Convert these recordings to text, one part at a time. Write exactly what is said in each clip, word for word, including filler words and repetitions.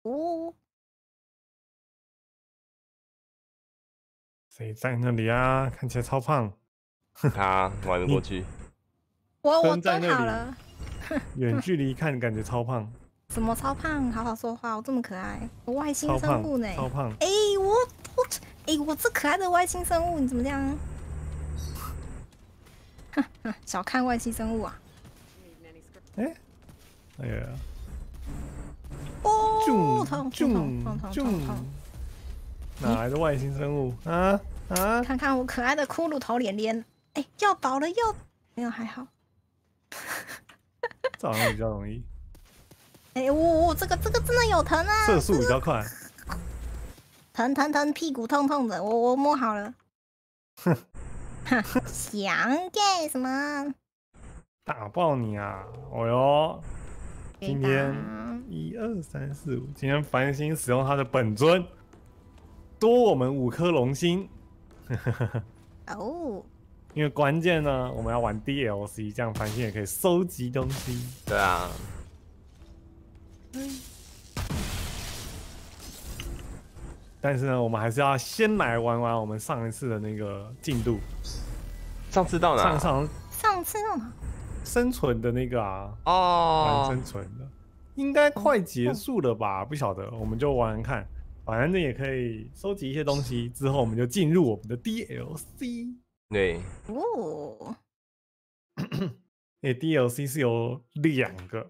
哦， 谁在那里啊？看起来超胖。 他玩得过去。 我我蹲在那里蹲好了。 远距离看感觉超胖。 什么超胖？好好说话，我这么可爱，我外星超胖生物呢？ 超胖。 哎、我我哎、我这可爱的外星生物，你怎么这样？小看外星生物啊！ 哎，哎呀， 哦， 啾痛啾痛痛痛痛痛！ 哪来的外星生物啊啊？ 看看我可爱的骷髅头连连，哎、要饱了要没有还好。 这好像比较容易， 哎、我我这个这个真的有疼啊！ 射速比较快。 疼疼疼，屁股痛痛的，我我摸好了。哼，想干什么？ 打爆你啊！哦哟，今天打一二三四五，今天繁星使用他的本尊，多我们五颗龙星。 哦， 因为关键呢，我们要玩 D L C， 这样繁星也可以收集东西。 对啊， 但是呢，我们还是要先来玩玩我们上一次的那个进度。 上次到哪？ 上上上次那种生存的那个啊，玩哦， 生存的，应该快结束了吧？不晓得，我们就玩玩看。反正也可以收集一些东西，之后我们就进入我们的 D L C。 对， 哦， 诶 D L C 是有两个，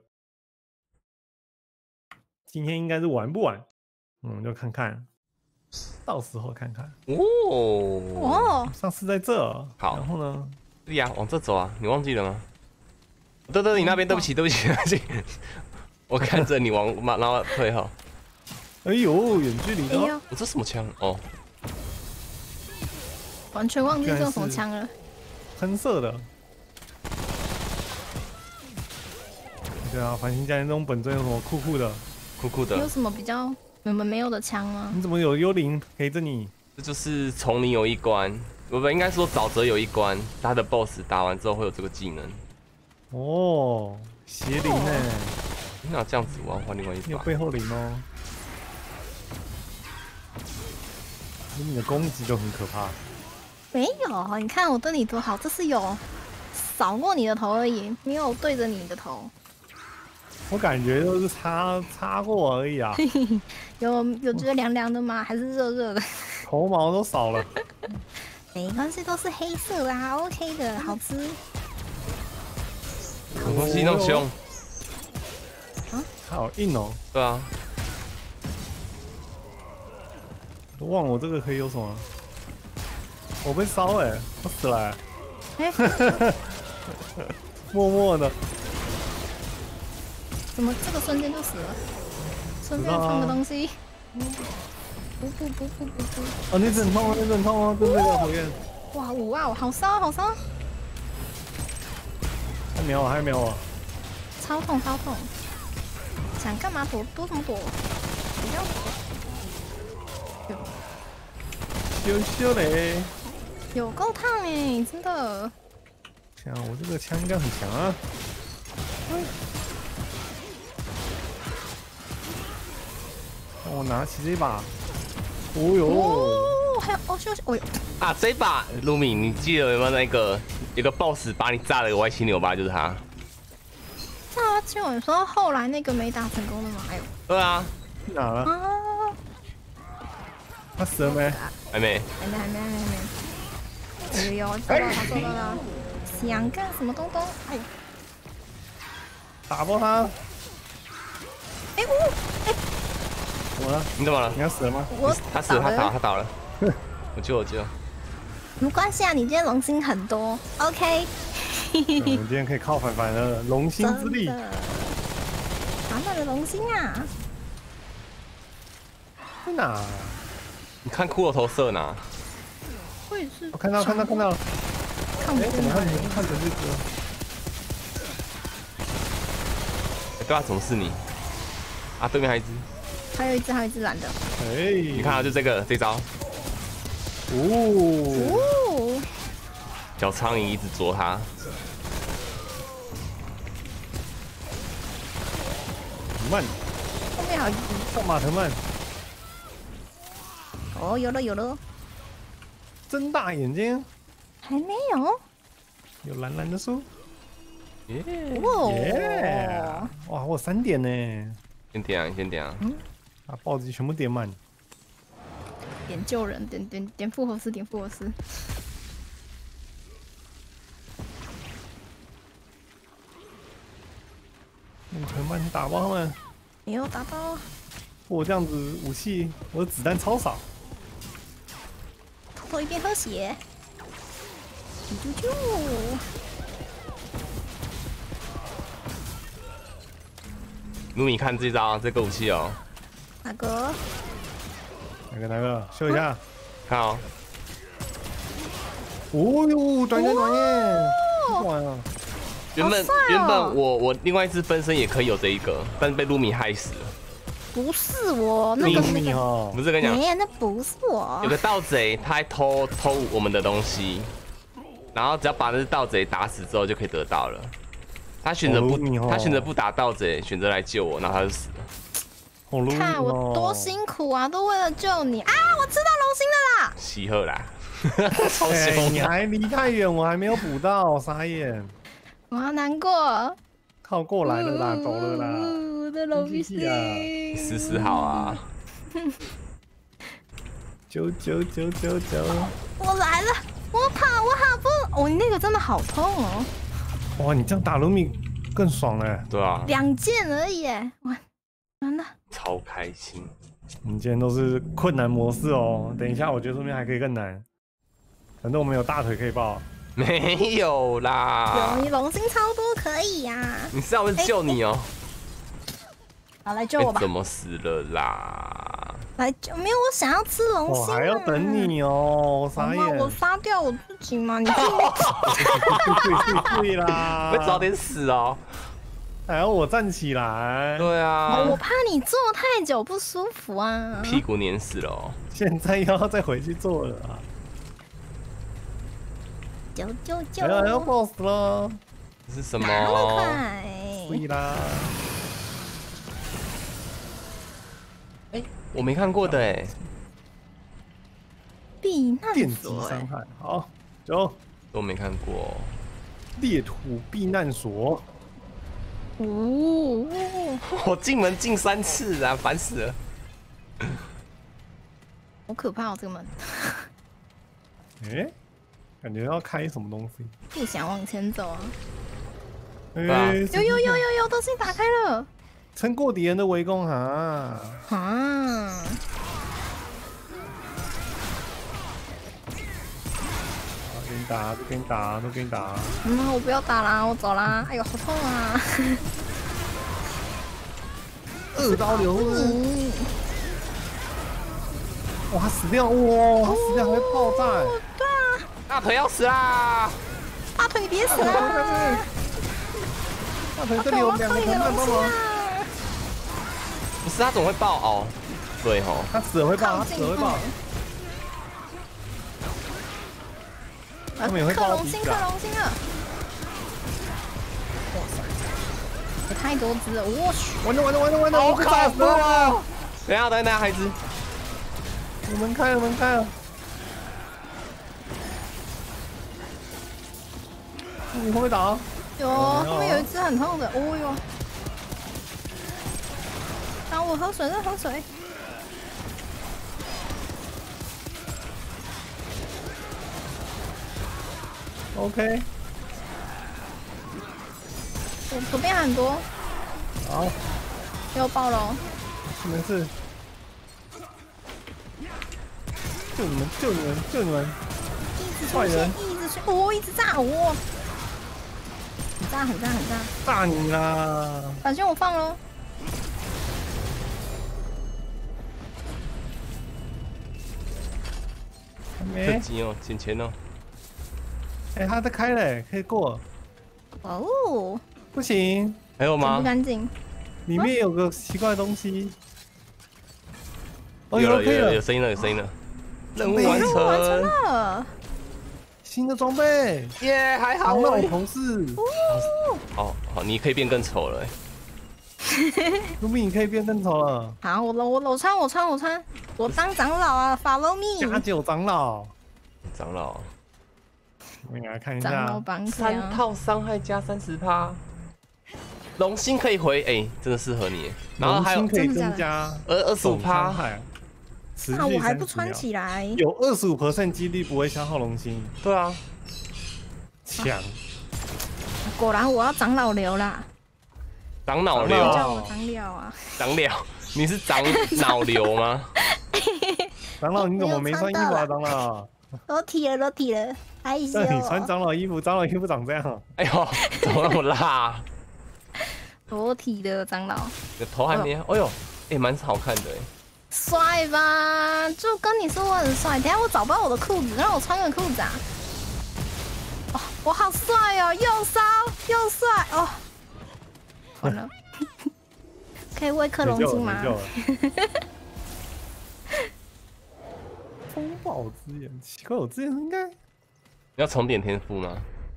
今天应该是玩不完，我们就看看，到时候看看。 哦， 哦， 上次在这， 好然后呢？ 对呀，往这走啊，你忘记了吗？德德，你那边，对不起，对不起，对不起，我看着你往马，然后退后。 哎呦，远距离的哦， 哎呦， 我这什么枪？哦， 完全忘记这用什么枪了。 喷射的。对啊，繁星家园这种本尊有什么酷酷的？ 酷酷的， 有什么比较你们没有的枪吗？ 你怎么有幽灵陪着你？ 这就是丛林有一关，不不，应该说沼泽有一关，他的 BOSS 打完之后会有这个技能。 哦，邪灵呢？ 那这样子，我要换另外一把。 你有背后灵哦。你的攻击就很可怕。 没有，你看我对你多好，这是有扫过你的头而已，没有对着你的头。 我感觉都是擦擦过而已啊， 有有觉得凉凉的吗？还是热热的？ 头毛都少了。 没关系，都是黑色啦，OK 的，好吃。 什么东西那么凶？ 好硬哦！ 对啊， 我忘了我这个可以有什么？我被烧哎、欸，我死了、欸。 哎、 默默的， 怎么这个瞬间就死了？顺便放个东西。不不不不不不！ 哦，那只很痛哦，那只很痛哦，对不对？火焰， 哇哇，好烧好烧， 还没有啊，还没有啊。 超痛超痛！想干嘛躲？躲什么躲？不要躲！ 羞羞嘞！ 有够烫哎，真的。 想我这个枪应该很强啊。让我拿起这把。哦呦！ 哦，还有哦休息，哦哟， 啊，这把卢米，你记得有没有那个有个 BOSS 把你炸了个歪七扭八，就是他。 炸就你说后来那个没打成功的吗？哎呦， 对啊， 去哪了？ 啊， 他死了没？ 还没。 还没还没还没还没。哎呦呦，做到了做到了！想干什么东东？哎呦， 打爆他！ 哎呜，哎， 怎么了？ 你怎么了？ 你要死了吗？ 我他死了，他倒， 了他倒了。我救我救。 没关系啊，你今天龙星很多，OK。 我们今天可以靠凡凡的龙星之力。 哪来的龙星啊？ 在哪？ 你看骷髅头射哪？ 我也是。 我看到看到看到。 看不哎，怎么看见成看成这个？ 哎对啊，怎么是你？啊，对面还有一只。 还有一只，还有一只蓝的。 哎， 你看啊，就这个这招， 哦， 哦， 小苍蝇一直啄它。 慢， 面好。 上马藤蔓， 哦，有了有了， 睁大眼睛， 还没有。 有蓝蓝的树。 耶， 哦， 耶！哇，我有三点呢。 先点啊，你先点啊。 把暴击全部点满。 点救人，点点点复活师，点复活师。 用藤蔓去打爆他们。 没有打到， 我这样子武器，我的子弹超少。 偷偷一边喝血。啾啾啾！ 努米看这招，这个武器哦。 哪个？ 哪个哪个？秀一下。 看哦。 哦呦，转眼转眼，哇！ 原本、 好帅哦原本我我另外一只分身也可以有这一个，但是被卢米害死了。 不是我，那个那个， 你哦， 不是跟你讲， 没，那不是我有。个盗贼，他还偷偷我们的东西，然后只要把那只盗贼打死之后就可以得到了。他选择不， 哦你哦他选择不打盗贼，选择来救我，然后他就死了。 好鲁看我多辛苦啊，都为了救你啊！我吃到龙心了啦！ 喜贺啦，超哎， 凶的。 你还离太远，我还没有补到，傻眼。 我好难过。 靠过来了啦，走了啦。 嗯我的龙生气啊心。 思思好啊， 九九九九九。 我来了，我跑，我好不，哦，你那个真的好痛哦， 哇，你这样打卢米更爽哎！ 对啊， 两件而已耶，完完了， 超开心。 我们今天都是困难模式哦，等一下我觉得说不定还可以更难。反正我们有大腿可以抱。 没有啦有，你龙心超多可以呀。 你是要我救你哦、 好，来救我吧哎，怎么死了啦？ 来救，没有，我想要吃龙心啊。 我还要等你哦，傻好眼。 嘛，我杀掉我自己嘛，你自己没对对对啦！ 会早点死哦。 还要我站起来？ 对啊， 我怕你坐太久不舒服啊。 屁股碾死了哦。 现在又要再回去做了啊！ 救救救！ 还要要 boss 了， 这是什那么么？ 快？ 对啦。 哎，我没看过的哎。 避难电击所哎伤害，好，走。 都没看过。 裂土避难所， 哦， 我进门进三次啊，烦死了。 好可怕哦，这个门。 哎，感觉要开什么东西？ 不想往前走啊！ 哎， 有有有有有，东西打开了。 撑过敌人的围攻啊！ 啊！ 给你打，都给你打，都给你打。 嗯，我不要打啦，我走啦。哎呦，好痛啊！ 二刀流嗯， 哇，他死掉！哇，他死掉还会爆炸！ 对啊， 大腿要死啦！ 大腿你别死啦！ 大腿这里有两个同伴帮忙， 不是他总会爆哦。对吼， 他死了会爆，他死了会爆。他们也会克隆星，克爆鼻子啊！ 隆星了！哇塞，有太多只了！我去， 完了完了完了完了！我被炸死了！ 等一下等一下，孩子， 有门开了门开了！你会不会打？ 有后面有一只很痛的，哦哟！让我喝水，再喝水。 OK， 我左边很多， 好， 又爆了。 没事。救你们！救你们！救你们！ 一直出现，一直出，哦，一直炸，哦，很炸，很炸，很炸。 炸你啦！ 反正我放喽。 还这没。 集哦，捡钱哦。 哎、他在开嘞，可以过。 哦， 不行， 干还有吗不？干净？ 里面有个奇怪的东西。哦， 有了可以了有了有，声音了有声音了。任务完任务完成成， 了。 新的装备， 耶，还好防哎老。同事。 好好，你可以变更丑了哎。 卢米，你可以变更丑了。 好，我我我穿我穿我穿，我当长老啊 ，Follow 加 me。 九长老， 长老， 我们来看一长老下。 绑三架。 套伤害加三十趴，龙心可以回，哎、欸，真的适合你。然后还有龙心可以真的假的增加二二十五总伤趴， 害，持续啊，我还不三十秒穿起来。 有二十五 percent 几率不会消耗龙心， 对啊， 强。 果然我要长老流啦， 长脑长老瘤， 叫我长了啊。 长了，你是长脑瘤吗？ 长老，你怎么没穿衣服啊？长老， 裸体了，裸体了，害羞那你穿哦。 长老衣服，长老衣服长这样。 哎呦，怎么那么辣？ 裸体的长老， 你的头还没，哎呦，哎，蛮好看的哎。 帅吧？就跟你说我很帅。等一下我找不到我的裤子，让我穿个裤子啊。哦，我好帅哦，又骚又帅哦。完了，可以喂克隆星吗没？救了，没救了。风暴之眼，奇怪，我之前应该你要重点天赋吗？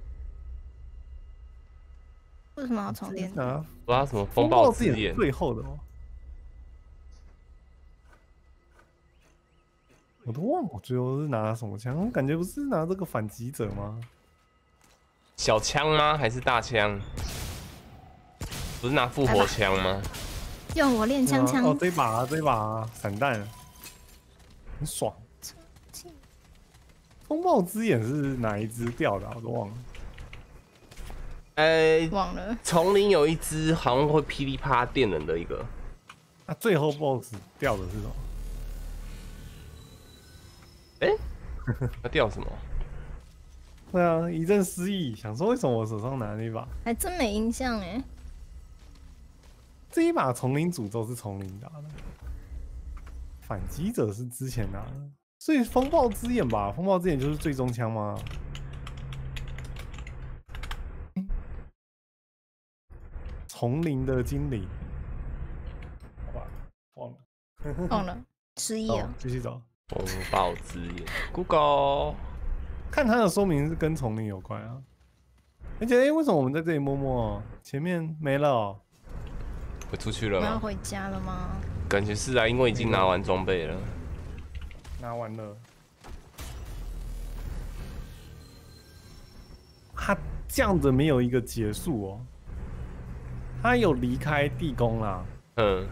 为什么要充电？ 啊， 不知道什么风风暴暴之眼是之眼， 最后的哦。我都忘了我最后是拿什么枪，我感觉不是拿这个反击者吗？ 小枪吗？还是大枪？不是拿复活枪吗？ 用我练枪枪哦，这一把啊，这一把啊，散弹，很爽。风暴之眼是哪一只掉的、啊？我都忘了。 呃， 忘了。 丛林有一只好像会噼里啪啦电人的一个， 那、啊、最后 BOSS 掉的是什么？ 哎、欸，那掉什么？ 对啊，一阵失忆，想说为什么我手上拿那一把？ 还真没印象哎。 这一把丛林诅咒是丛林拿的，反击者是之前拿的，所以风暴之眼吧，风暴之眼就是最终枪吗？丛林的精灵，好吧，忘了， 忘了，失忆了。 继续找。 风暴之眼 ，Google。 看它的说明是跟丛林有关啊，而且哎、欸，为什么我们在这里摸摸，前面没了、喔？ 回出去了我要吗？ 回家了吗？ 感觉是啊，因为已经拿完装备了。 拿完了。他这样子没有一个结束哦，他有离开地宫啦。 嗯，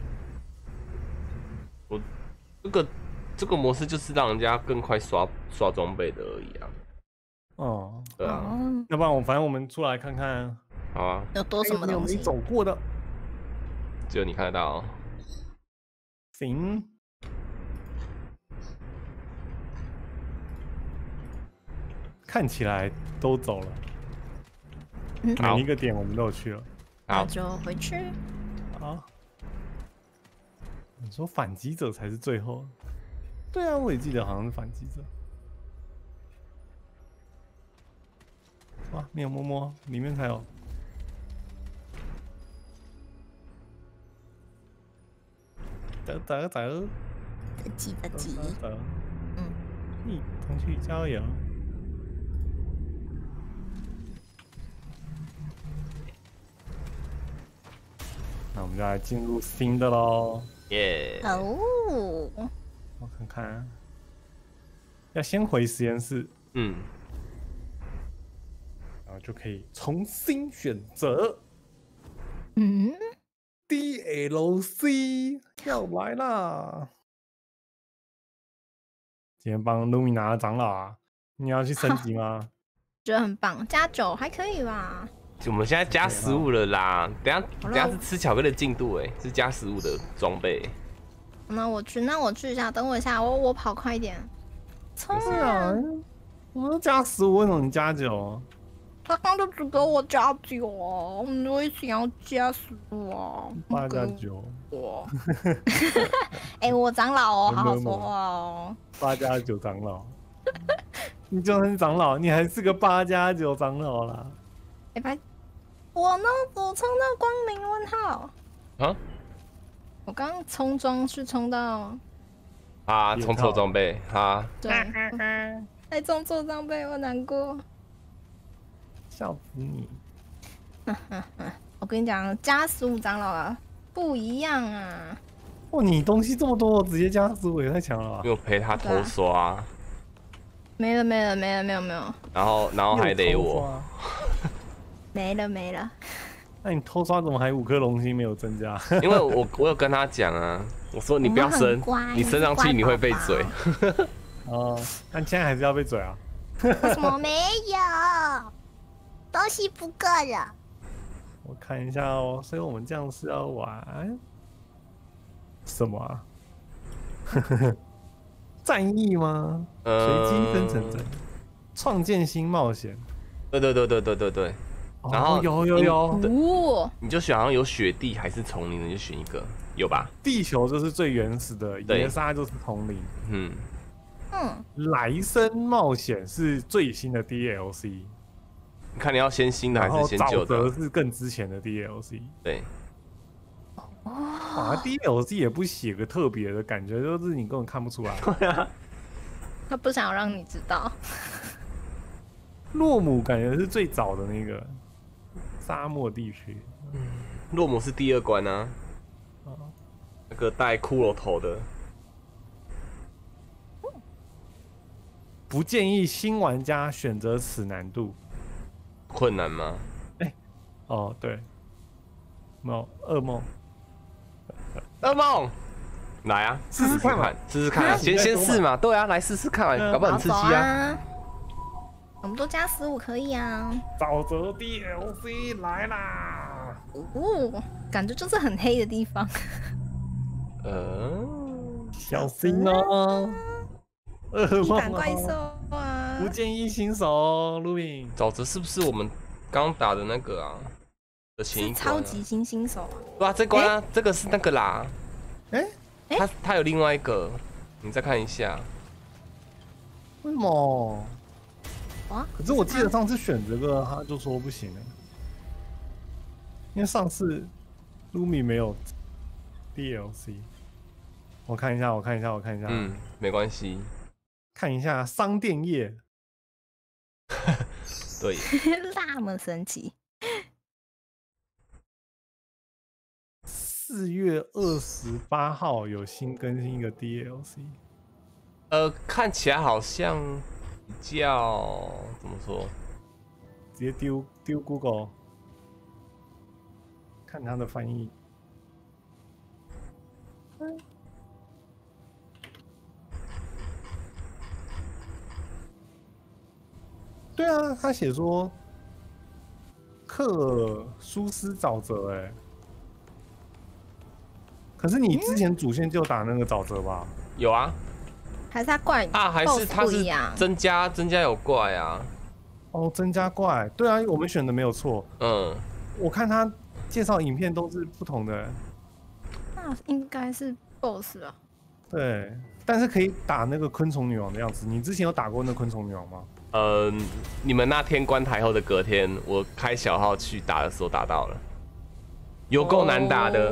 我这个这个模式就是让人家更快刷刷装备的而已啊。 哦， 对啊， 哦， 要不然我反正我们出来看看， 好啊， 有多什么还有没有没东西？ 走过的？ 只有你看得到、哦。 行。看起来都走了， 嗯好每一个点我们都有去了。 好， 那就回去。 好，你说反击者才是最后？对啊，我也记得好像是反击者。哇，没有摸摸，里面才有。走走走不急不走急走，走， 嗯， 一同去郊游。那我们就来进入新的喽。 耶、 哦， 我看看，要先回实验室， 嗯， 然后就可以重新选择。 嗯， D L C 要来啦！今天帮卢米拿长老啊，你要去升级吗？ 觉得很棒，加九还可以吧？ 我们现在加食物了啦，等一下好了等一下是吃巧克力的进度哎，是加食物的装备。 那我去，那我去一下，等我一下，我我跑快一点。冲对啊！ 啊，我都加十五，为什么你加九？ 刚刚就只给我加九哦，我也想要加十五哦。 八加九， 我，哎，我长老哦，好好没有说话哦。 八加九长老。你就算是长老，你还是个八加九长老啦。 哎拜，我呢？我冲到光明问号。 啊我刚刚冲装是冲到啊，冲错装备啊！ 对，还冲错装备，我难过。 笑死你！ 我跟你讲，加十五长老啊， 不一样啊！ 哇，你东西这么多，直接加十五也太强了吧！ 因为我陪他偷刷， 没了没了没了没有没有， 然后然后还雷我， 没了没了。 那你偷刷怎么还五颗龙心没有增加？ 因为我我有跟他讲啊，我说你不要升，你升上去你会被嘴。 哦，那现在还是要被嘴啊？ 为什么没有？东西不够了。 我看一下哦，所以我们这样是要玩什么啊？战役吗？随机生成者，创建新冒险。 对对对对对对对。然后有有有， 哦， 你就选好像有雪地还是丛林的，就选一个，有吧？ 地球就是最原始的，野沙就是丛林。 嗯嗯， 来生冒险是最新的 D L C。 你看你要先新的还是先旧的？ 沼泽是更之前的 D L C。 对。 哇 ，D L C 也不写个特别的感觉，就是你根本看不出来。 对啊。 他不想让你知道。 洛姆感觉是最早的那个。沙漠地区， 嗯，洛姆是第二关啊，哦、那个戴骷髅头的。 不建议新玩家选择此难度。 困难吗？ 哎、欸，哦对，没有噩梦， 噩梦，来啊，试试看，试试看，先先试嘛，对啊，来试试看，搞不好很刺激啊。 我们都加十五可以啊！ 沼泽 D L C 来啦！ 哦，感觉就是很黑的地方。 呃，小心哦！ 地板怪兽啊！ 不建议新手。卢敏， 沼泽是不是我们刚打的那个啊？的前一关、啊？ 超级新新手啊！ 对啊，这关啊，欸、这个是那个啦。 哎、 欸，它它有另外一个，你再看一下。 为什么？ 啊！ 可是我记得上次选这个，他就说不行了，因为上次卢米没有 D L C。我看一下，我看一下，我看一下。 嗯，没关系。 看一下商店页。 对。 那么神奇。 四月二十八号有新更新一个 D L C。 呃，看起来好像。比较怎么说？ 直接丢丢 Google， 看它的翻译。嗯，对啊，他写说克苏斯沼泽，哎，可是你之前主线就打那个沼泽吧？ 有啊。 还是他怪啊？还是他是增加增加有怪啊？ 哦，增加怪，对啊，我们选的没有错。 嗯， 我看他介绍影片都是不同的。 那应该是 B O S S 啊。 对，但是可以打那个昆虫女王的样子。你之前有打过那昆虫女王吗？ 呃，你们那天关台后的隔天，我开小号去打的时候打到了，有够难打的。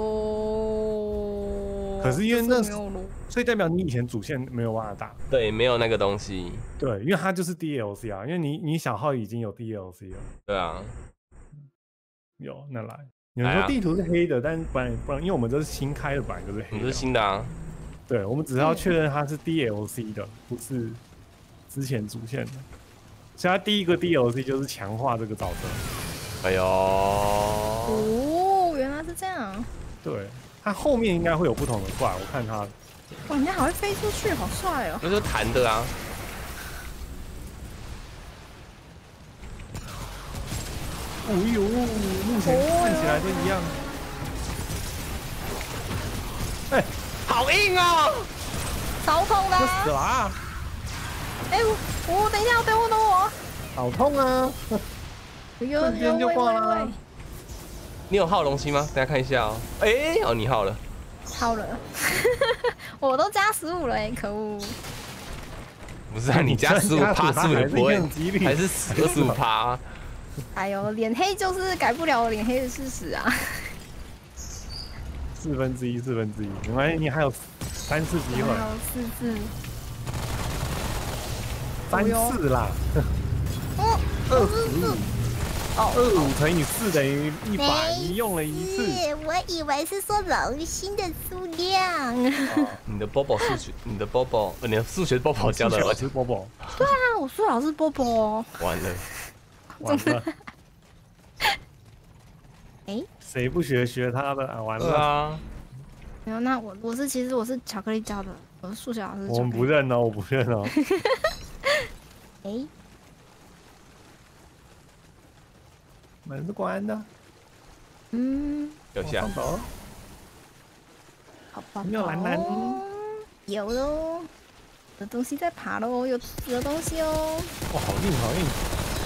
哦。 可是因为那所以代表你以前主线没有办法打。 对，没有那个东西。 对，因为它就是 D L C 啊，因为你你小号已经有 D L C 了。 对啊。 有，那来。有人说地图是黑的，但不然不然，因为我们这是新开的，本来就是黑的。 我们是新的啊。 对，我们只是要确认它是 D L C 的，不是之前主线的。所以它第一个 D L C 就是强化这个沼泽。 哎呦。 哦，原来是这样。 对，它后面应该会有不同的怪，我看它。 哇，人家还会飞出去，好帅哦！ 那就是弹的啊。 哦呦，目前看起来都一样。哎、欸， 好硬啊！ 超痛的、啊。 死啦！ 哎、欸，我我等一下，等我等我。 好痛啊！瞬间就挂了。 你有耗龙心吗？等下看一下哦。哎、欸，哦，你耗了。 耗了，我都加十五了哎、欸，可恶！ 不是啊，你加十五趴是不是不会？还是二十五趴？ 哎呦，脸黑就是改不了我脸黑的事实啊！ 四分之一，四分之一，没关系，你还有三次机会。 还有四次。 三次啦。 哦， 二十五。 哦， 二五乘以四等于一百，你用了一次。 是，我以为是说龙心的数量。 你的 Bobo 数学，你的 Bobo， 你的数学 Bobo 教的， 老师 Bobo。 对啊，我数学老师 Bobo。 完了， 完了。 哎， 谁不学学他的啊？完了。 对啊。 没有，那我我是其实我是巧克力教的，我是数学老师。 我们不认哦，我不认哦。 哎。 门是关的。 嗯。 有下。 好吧。 没有蓝蓝。 有喽，有东西在爬喽，有有东西哦。 哇，好硬好硬。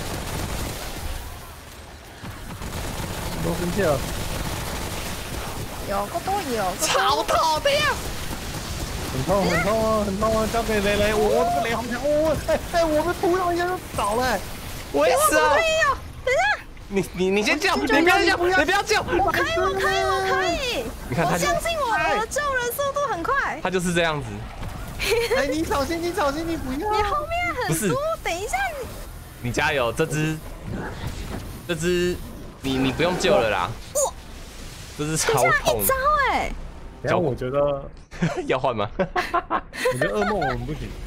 都生气了。 有个都有。 超痛的呀！ 很痛很痛啊很痛啊！交给雷雷，我我这个雷好强哦！哎哎，我们突然一下就倒了。 我也是啊。 等一下。 你你你先救，你不要救，你不要救！ 我可以，我可以，我可以。 你看他， 我相信我，我的救人速度很快。 他就是这样子。 哎，你小心，你小心，你不要。 你后面很多，等一下你。 你加油，这只，这只，你你不用救了啦。 哇！ 这只超痛。 一招哎。 然后我觉得要换吗？ 我觉得噩梦我们不行。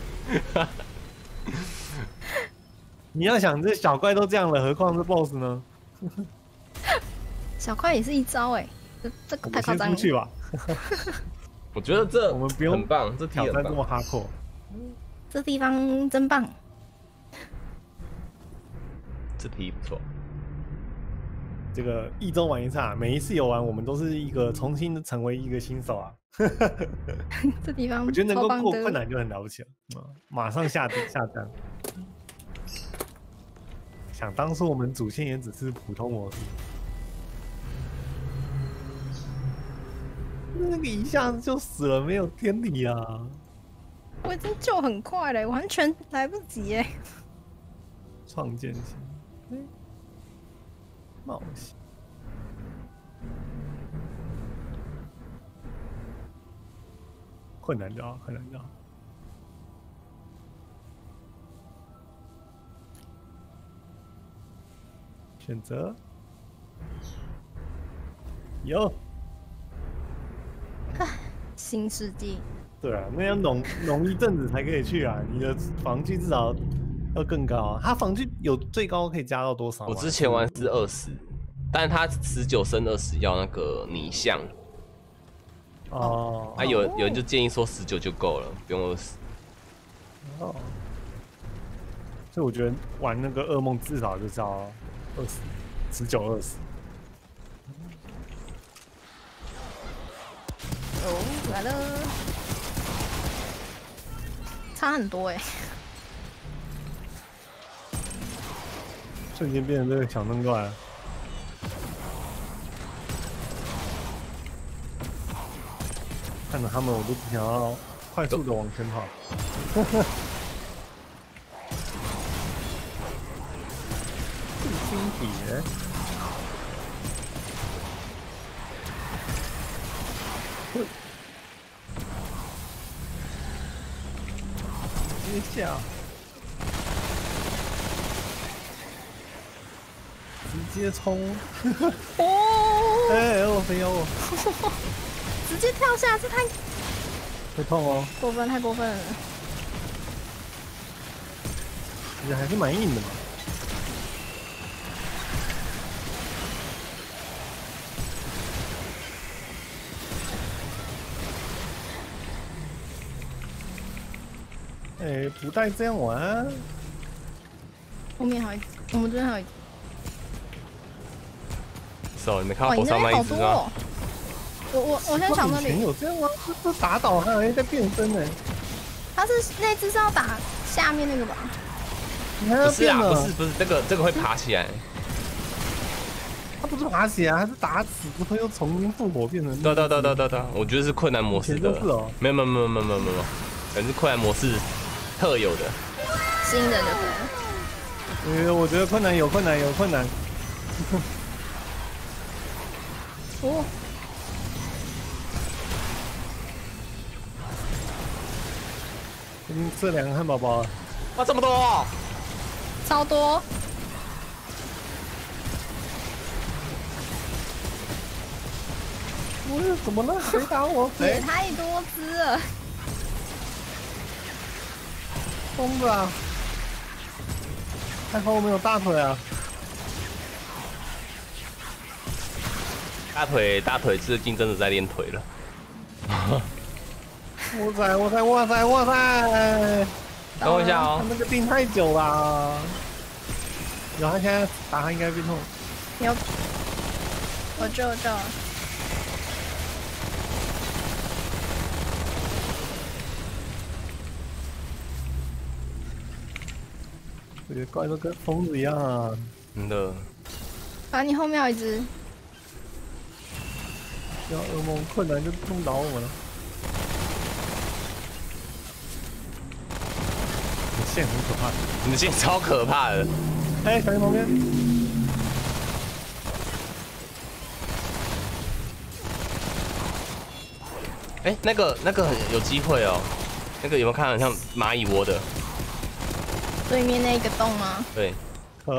你要想这小怪都这样了，何况是 B O S S 呢？ 小怪也是一招哎，这这个太夸张了。 我们先出去吧。 我觉得这我们不用很棒，这挑战这么哈扣。 这地方真棒。 这题不错。 这个一周玩一次，每一次游玩，我们都是一个重新的成为一个新手啊。 这地方我觉得能够过困难就很了不起了，马上下下单。想当初我们主线也只是普通模式，那个一下子就死了，没有天理啊！ 我已经救很快了，完全来不及哎。 创建型，嗯，冒险，困难就好，困难就好。选择有， 新世纪。 对啊，那要弄弄一阵子才可以去啊！你的防具至少要更高啊！它防具有最高可以加到多少？ 我之前玩是二十，但是它十九升二十要那个拟像。 哦。 啊，有有人就建议说十九就够了，不用二十。 哦。所以我觉得玩那个噩梦至少就是要。二十，十九二十。 哦，来了，差很多哎、欸。 瞬间变成这个小灯怪了。看着他们，我都只想要快速的往前跑。金蝶，接下，直接冲！哦！哎，我飞我！ 直接跳下，这太会痛哦！ 过分，太过分了。 其实还是蛮硬的嘛。哎、欸，不带这样玩。 后面还有一，我们这边还有一。 手，你没看到火上那一只吗？ 哦、我我我先抢那里。 以前有这样吗？这打倒还有在变身呢。 他是那只是要打下面那个吧？ 不是啊，不是不是，这个这个会爬起来。 他不是爬起来，他是打死之后又重新复活变成。 对对对对对对，我觉得是困难模式的。 是哦。 没有没有没有没有没有没有，可能是困难模式特有的。 新人就对了。呃，我觉得困难有困难有困难。 哦。 已经吃两个汉堡包了。 哇，这么多、哦！ 超多。 不是怎么了？谁打我？谁？ 也太多只了， 疯子啊！还好我没有大腿啊！ 大腿大腿最近真的在练腿了。 哇塞哇塞哇塞哇塞！ 等我一下他哦。 那个定太久啦。然后他现在打他应该变痛。 有，我救我救。 这个怪都跟疯子一样啊！ 真的。 啊，你后面有一只， 要噩梦困难就弄倒我们了。你线很可怕。 你的线超可怕的。 哎，小心旁边。 哎、欸，那个那个很有机会哦。那个有没有看到很像蚂蚁窝的？ 对面那个洞吗？ 对。 可。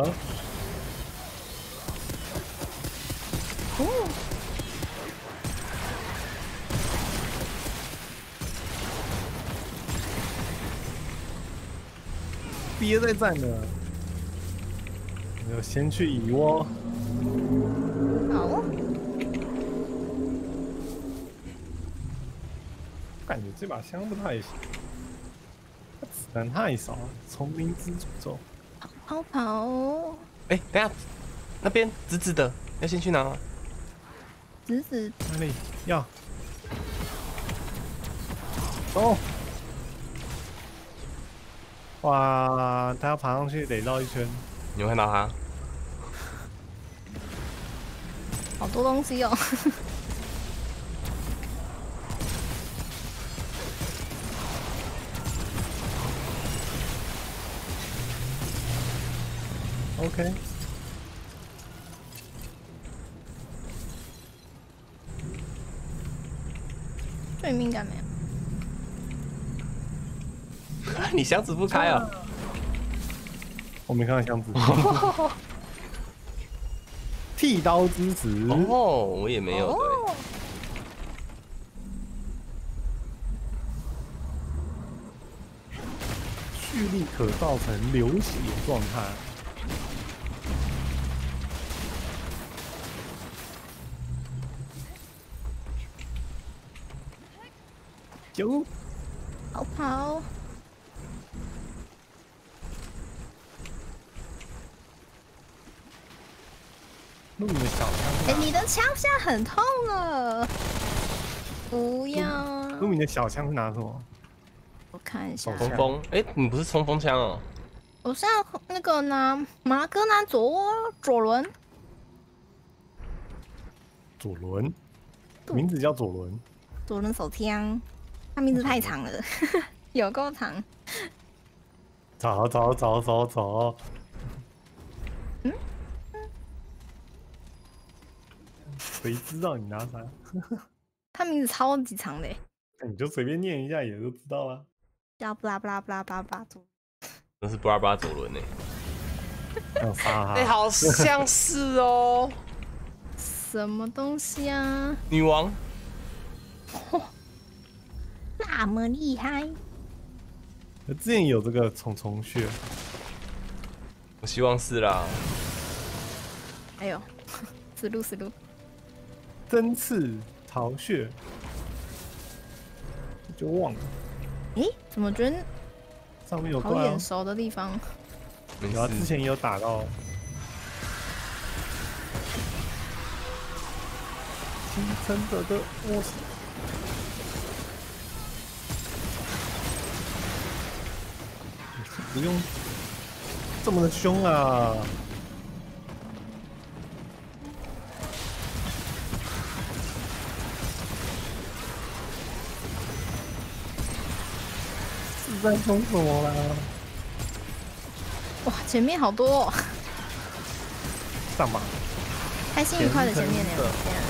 哦。 憋在站呢。我先去蚁窝。 好。 感觉这把枪不太行，子弹太少了。丛林之诅咒。 跑跑。 哎、欸，等一下，那边紫紫的，要先去拿吗？ 紫紫。 哪里？要。走。哇，他要爬上去得绕一圈。 你有看到他？ 好多东西哦。 OK。 最敏感没有？ 你箱子不开啊？ 我没看到箱子。剃刀之子。 哦，我也没有。 哦、 蓄力可造成流血状态。有。 跑跑。 露米的小枪。 哎、欸，你的枪现在很痛了。不要。 露米的小枪是拿什么？ 我看一下。 冲锋。哎、欸，你不是冲锋枪哦？ 我现在那个拿马格南左左轮。 左轮。名字叫左轮。 左轮手枪，它名字太长了，有够长。 走走走走走。 嗯？ 谁知道你拿啥？ 它名字超级长的， 你就随便念一下也就知道了。 叫布拉布拉布拉布拉布拉左。 那是布拉布拉左轮呢。 要杀他。 哎，好像是哦。 什么东西啊？ 女王。 哦，那么厉害！ 我之前有这个虫虫穴， 我希望是啦。 哎呦，死路死路！ 针刺巢穴，就忘了。 诶，怎么觉得上面有好怪眼熟的地方？ 有啊，之前也有打到。倾城者的卧室。不用这么的凶啊！是在冲什么啦？ 哇，前面好多、哦！ 上吧。 开心愉快的前面呢？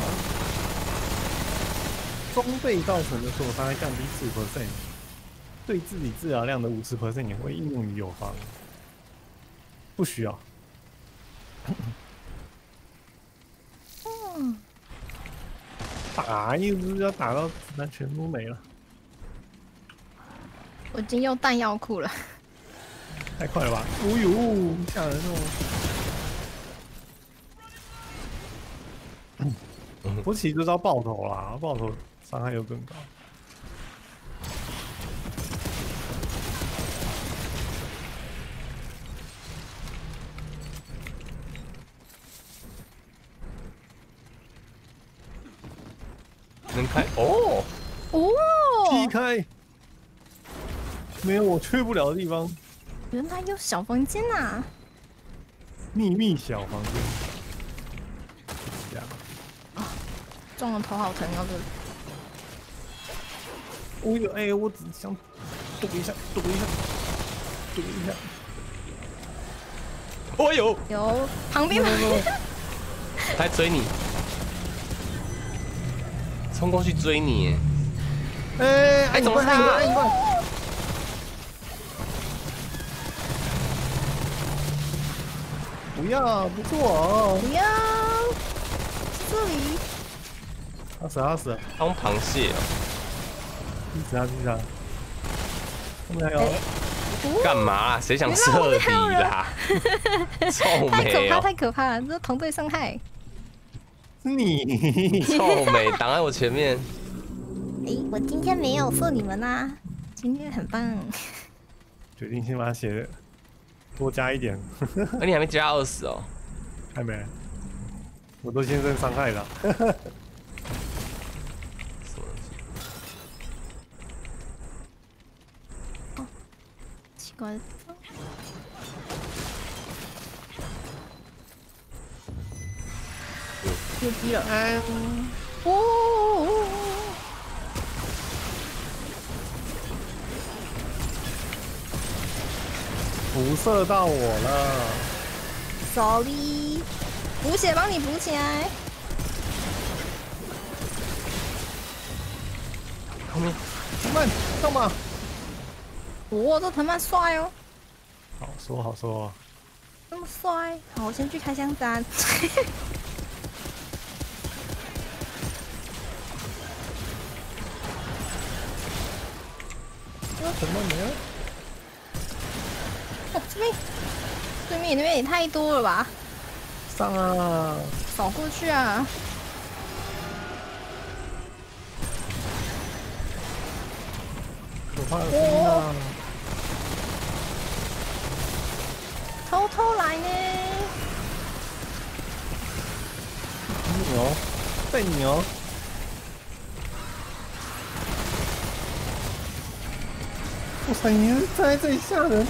装备造成的受伤害降低四 percent。对自己治疗量的五十 percent 也会应用于友方，不需要。 打，一直要打到子弹全部没了。 我已经用弹药库了。 太快了吧！哦呦，吓人哦！我其实就是要爆头啦，爆头伤害又更高。 能开哦哦， 踢开，没有我去不了的地方。 原来有小房间啊！ 秘密小房间。这样。 撞了头好疼哦！这。 哦呦，哎，我只想躲一下，躲一下，躲一下。 哦呦， 有旁边旁边。 他在追你，冲过去追你！ 哎， 哎，怎么他？ 不要，不错， 不要，这里。 他死，他死， 当螃蟹哦！ 击死他，击死他。后面还有。 干嘛？谁想彻底啦？臭美哦！ 太可怕了，这同队伤害。 你臭美挡在我前面。 哎，我今天没有射你们呐，今天很棒。 决定先把它写多加一点。 哎，你还没加二十哦？ 还没，我都先扔伤害了。 哦，奇怪。又逼了，嗯，哦， 辐射到我了 ，sorry， 补血帮你补起来。 后面，藤蔓上吧。 哇，这藤蔓帅哦。 好说好说。 那么帅，好，我先去开箱单。 什么没了？ 哦，这边，对面那边也太多了吧？ 上啊！ 扫过去啊！ 可怕的声音啊！ 偷偷来呢！ 牛，被牛！哇塞，你站在这里吓人！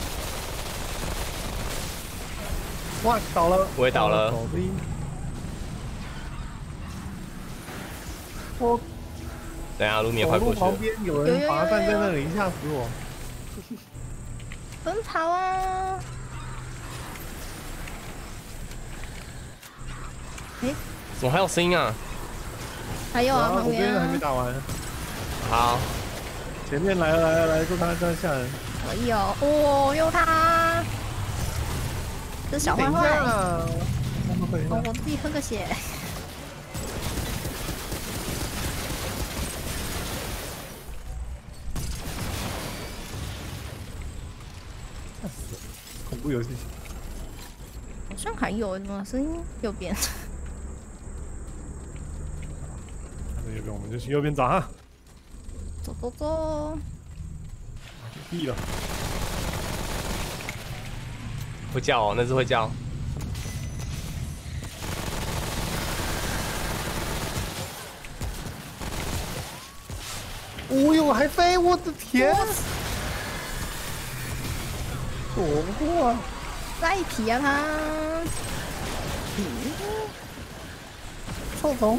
哇，倒了！ 我也倒了。 我等一下，卢米也快过去了。 旁边有人罚站在那里，吓死我！ 奔跑啊！哎， 怎么还有声音啊？ 还有啊，旁边还没打完。 好， 前面来了来了来了，就他这样吓人。 哎呦，哦，有他！这小坏坏。哦，我自己喝个血。 恐怖游戏。 好像还有什么声音？右边。 右边我们就去右边找哈。 走走走。 闭了。 会叫哦，那只会叫。 哦呦，还飞！我的天！躲不过啊！ 再一皮啊他！ 嗯，臭虫！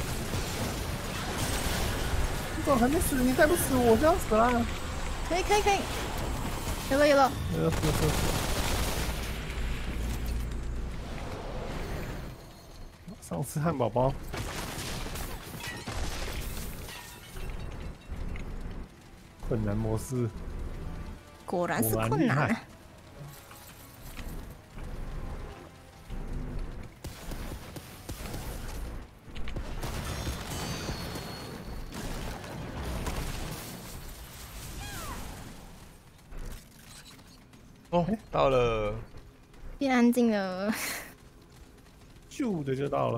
你怎么还没死？你再不死我就要死了！ 可以可以可以，有了有了！ 有了有了有了！上次汉堡包。困难模式， 果然是困难、啊。 哦，到了， 变安静了。 咻的就到了。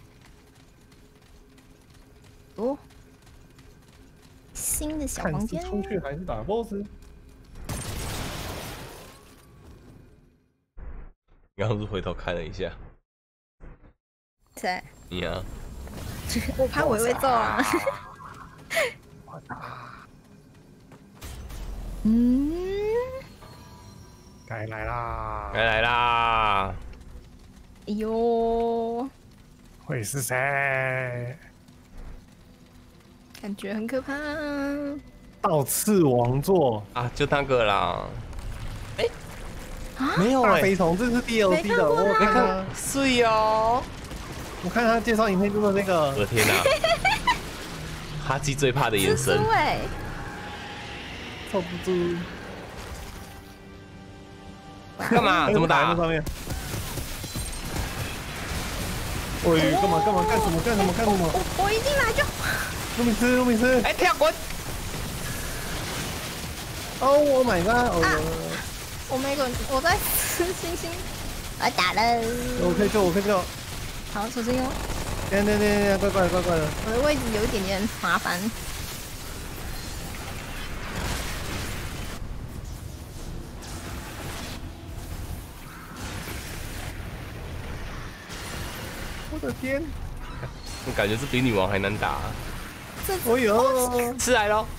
哦，新的小看是房间。 出去还是打 boss？ 你刚刚是回头看了一下， 谁？ 你啊， 我怕我会揍啊。嗯， 该来啦！ 该来啦！ 哎呦， 会是谁？ 感觉很可怕。 倒刺王座， 啊，就那个啦。哎、 啊没有哎、 大飞虫，这是 D L C 的，我有看他， 碎哦！ 我看他介绍影片中的那我的个， 天哪、哈基最怕的眼蜘神蛛，哎， 臭蜘蛛， 干嘛？这么大那？上面。喂，干嘛干嘛干什么干什么干什么？ 我我一进来就， 卢米斯，卢米斯， 哎、跳滚！ 哦，Oh my god！哦， 我没滚，我在吃星星，我打了。 我可以救，我可以救。 好，小心哦， 等等等等，怪怪的怪怪的。 我的位置有一点点麻烦。 我的天！ 我感觉这比女王还难打、 这哦呦， 吃来喽！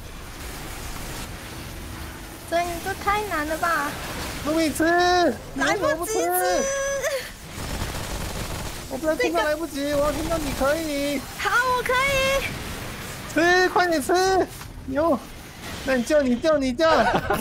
这这太难了吧？ 卢米斯， 来我不及吃。 我不能听到来不及，我要听到你可以好，我可以。 吃，快点吃！哟，那你救你救你救！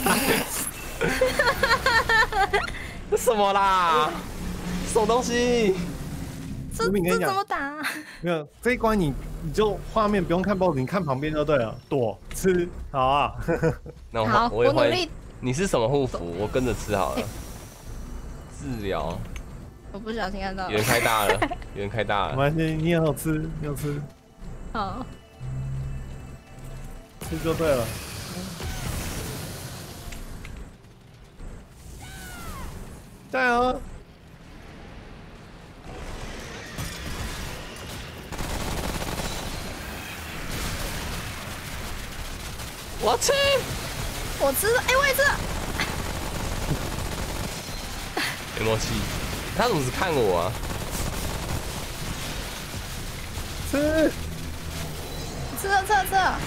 这什么啦？什么东西？ 这这卢米跟你讲怎么打？ 没有这一关你你就画面不用看 B O S S， 你看旁边就对了。躲吃，好啊。 那我好， 我也会我努力。 你是什么护符？我跟着吃好了。治疗， 我不小心按到了有人。开大了，有人开大了。 没关系，你也有吃，你有吃， 好， 吃就对了。加油！ 我吃。 我吃了，哎，我也吃了。 没默契，他怎么只看我啊？ 吃， 吃了，吃了，吃了。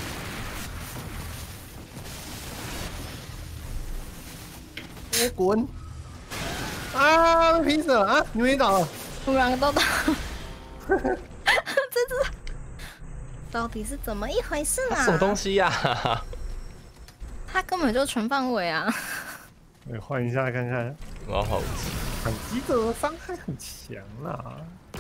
别滚！啊，被劈死了啊！你没倒？ 我们两个都倒。这是到底是怎么一回事啊？ 什么东西呀、啊？ 他根本就全范围啊！ 我换一下看看， 我要好奇， 反击者伤害很强啦，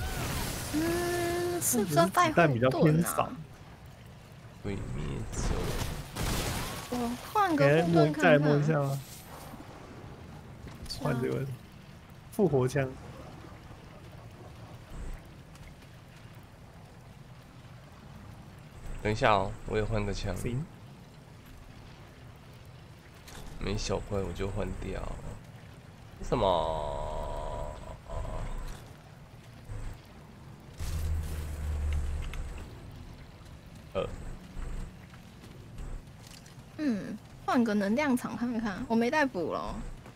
嗯，是只这带子弹比较偏混少啊。。 毁灭者， 我换个哎， 护摸再盾看看。 摸一下啊，换这个复活枪。 等一下哦，我也换个枪。 行， 没小块我就换掉。什么？呃， 嗯，换个能量场看看。我没带补了，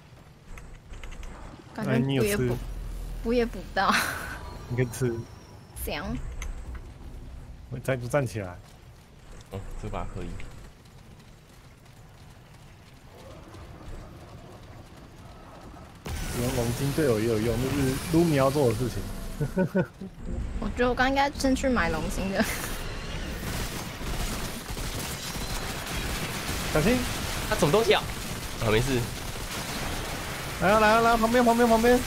感觉哎，你有吃补也补，，补也补不到。 你可以吃。 行， 我再就站起来。 哦，这把可以。 使用龙晶对我也有用，这是卢米要做的事情。 我觉得我刚应该先去买龙芯的。 小心！ 他、啊、什么东西啊？啊，没事。 来啊来啊来啊！旁边旁边旁边！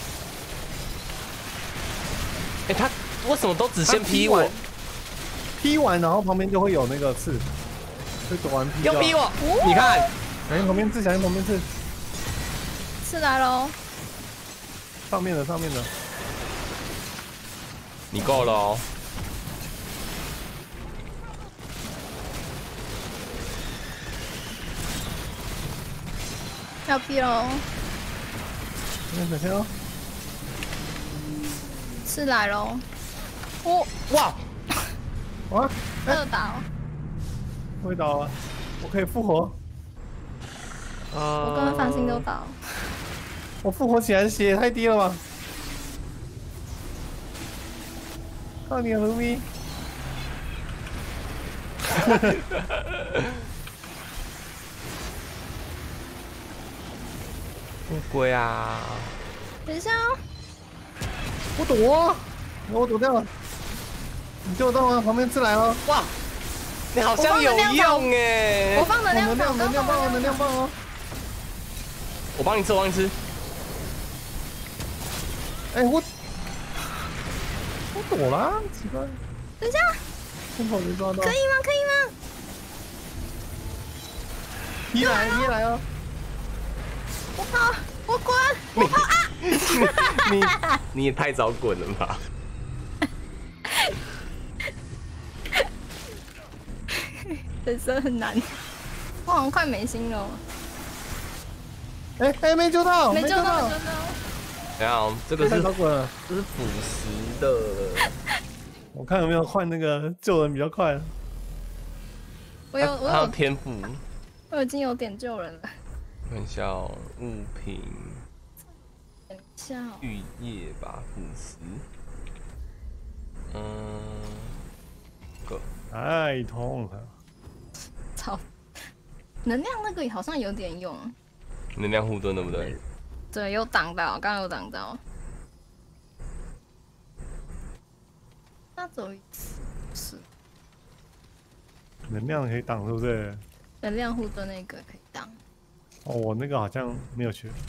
哎、他为什么都只先他劈我？ 劈完然后旁边就会有那个刺，会走完劈掉。 又劈我！你看， 小心旁边刺，小心旁边刺， 是来喽， 上面的上面的。 你够了哦。 要劈喽！ 等等哦， 是来喽！我哇哇， 二倒， 我倒了，我可以复活。 我跟繁星都倒。 我复活起来血也太低了吧！靠你了，卢米！ 乌龟啊！ 等一下哦， 我躲，我躲掉了。你救我到吗？旁边刺来了！哇， 你好像有用哎！ 我放能量能量能量棒哦，能量棒哦！ 我帮你吃，我帮你吃。 哎，我我躲了，奇怪。 等一下， 风口没抓到。 可以吗？可以吗？ 劈来劈来哦！ 我跑，我滚，我跑啊！ 你你也太早滚了吧！ 人生很难，我好像快没心了。 哎哎，没救到， 没救到，没救到。 等下，这个是太早滚了， 这是腐蚀的。 我看有没有换那个救人比较快。 我有，我还有有天赋。 我已经有点救人了。 看一下哦，物品。 等一下哦。 玉叶吧，腐蚀。嗯，个。 太痛了。 操，能量那个好像有点用。 能量护盾对不对？ 对，有挡到，刚刚有挡到。那走一次是。 能量可以挡，是不是？ 能量护盾那个可以挡。 哦，我那个好像没有学。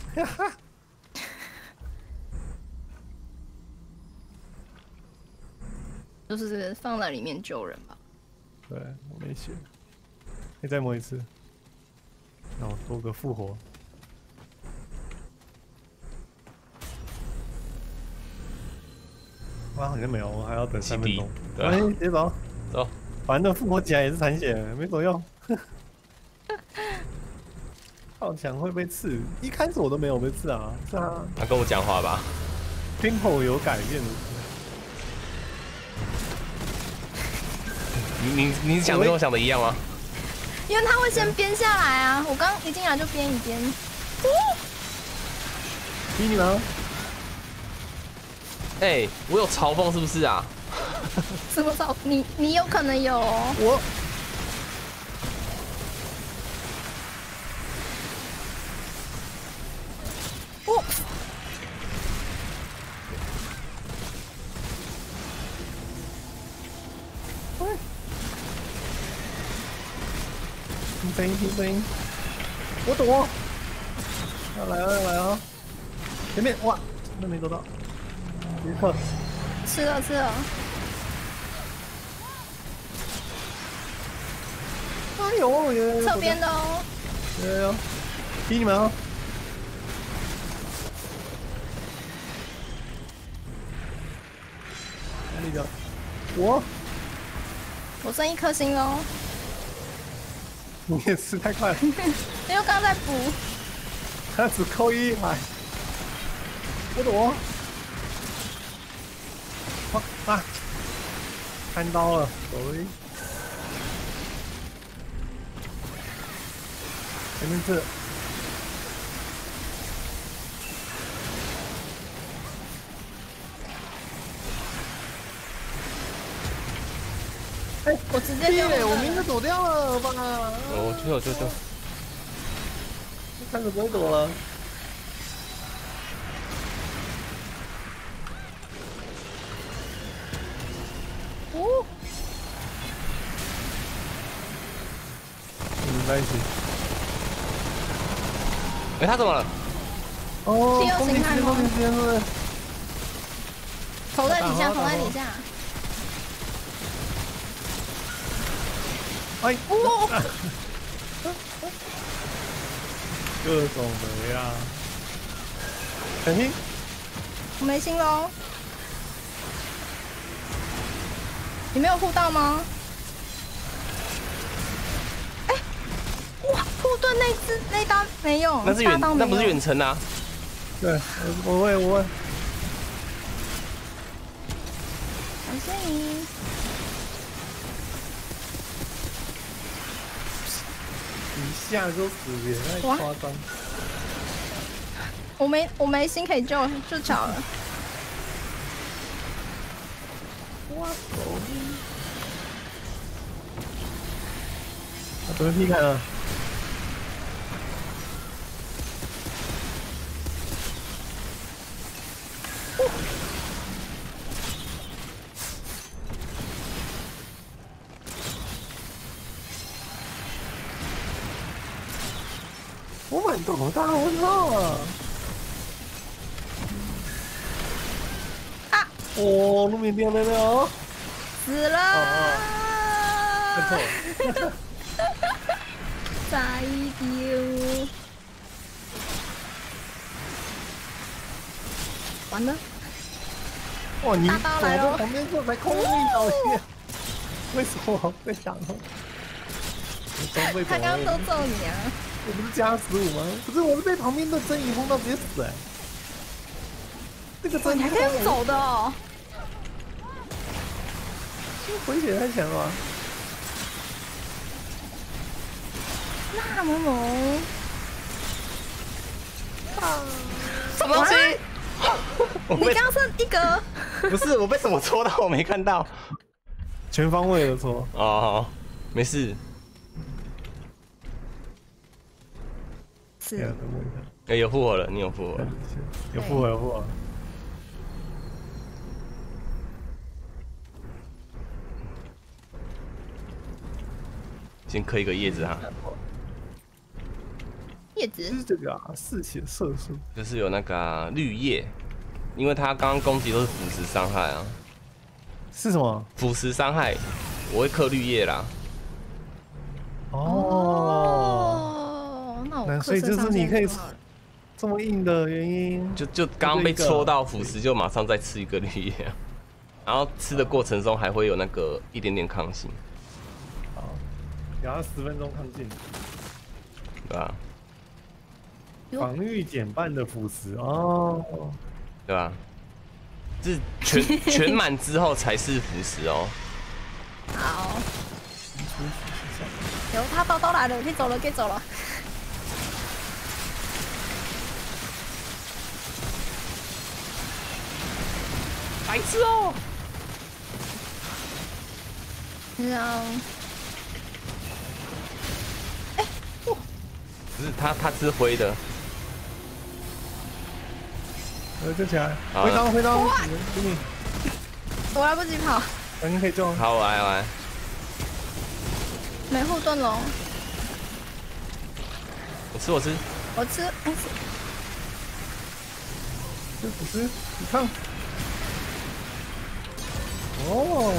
就是放在里面救人吧。 对，我没学。可以再摸一次。然后多个复活。哇，好像没有，我还要等三分钟。 对啊， 哎，直接走。 走。 反正复活起来也是残血，没什么用。靠墙会被刺，一开始我都没有被刺啊。是啊。 他跟我讲话吧。 tempo 有改变。 你你你想跟我想的一样吗？ 因为他会先编下来啊，我刚一进来就编一编。 逼你们。 哎、欸，我有嘲讽是不是啊？ 什么嘲？你你有可能有哦。 我。 我。 听声音，听声音，我躲。要来了，要来了！前面哇，真的没躲到。杰克， 吃了吃了。 哎呦，有侧边的哦。 有有有，逼你们哦！哪里的？我。 我剩一颗星喽。 你也吃太快了。 因为刚在补。 他只扣一来。我躲。啊！看到了，sorry。前面是。哎， 我直接就我明就躲掉了吧？ 我就就就， 开始不会躲了。 哦。 我们在一起。 哎、欸，他怎么了？ 哦， 第二形态吗？ 时间是。 头在底下，头在底下。 哎， 哦， 各种的呀！小心！ 我没心喽。你没有护到吗？哎、欸，哇，护盾盾那只那刀没用， 那是远，那不是远程啊。 对，我我会我会。 感谢你。 一下就死也太夸张。 我没我没心可以救，就巧了。 哇狗！他怎么劈开了？我满头大，我操啊！ 啊！ 哦，路面掉了了， 死了！ 看错了。 再丢！完了！ 哇，你大刀来了！ 旁边这才空力导线，为什么被打到？ 他刚刚都揍你啊！ 我不是加十五吗？不是，我是被旁边的真影轰到直接死哎、欸！这个真你还可以用走的哦， 这个回血太强了吧！ 那么猛！ 啊！什么东西？ 你刚刚剩一格？ 不是，我被什么戳到？我没看到。 全方位的戳。 哦，没事。 是。 哎，有复活了，你有复活了， 有复活，有复活。 先刻一个叶子哈。 叶子是这个啊，嗜血色素， 就是有那个、啊、绿叶，因为他刚刚攻击都是腐蚀伤害啊。 是什么？ 腐蚀伤害，我会刻绿叶啦。 哦，那我所以就是你可以这么硬的原因， 就就刚刚被戳到腐蚀，就马上再吃一个绿叶，然后吃的过程中还会有那个一点点抗性。 好，然后十分钟抗性， 对吧？ 防御减半的腐蚀哦， 对吧？是全全满之后才是腐蚀哦。 好，有他刀刀来了，可以走了，可以走了。 白痴哦！ 这样， 哎，不是他，他是灰的。 呃，救起来，回刀，回刀，给你， 我来不及跑， 赶紧可以救。 好，我来，我来。 没护盾龙， 我吃，我吃， 我吃，哎， 这只是你看，哦。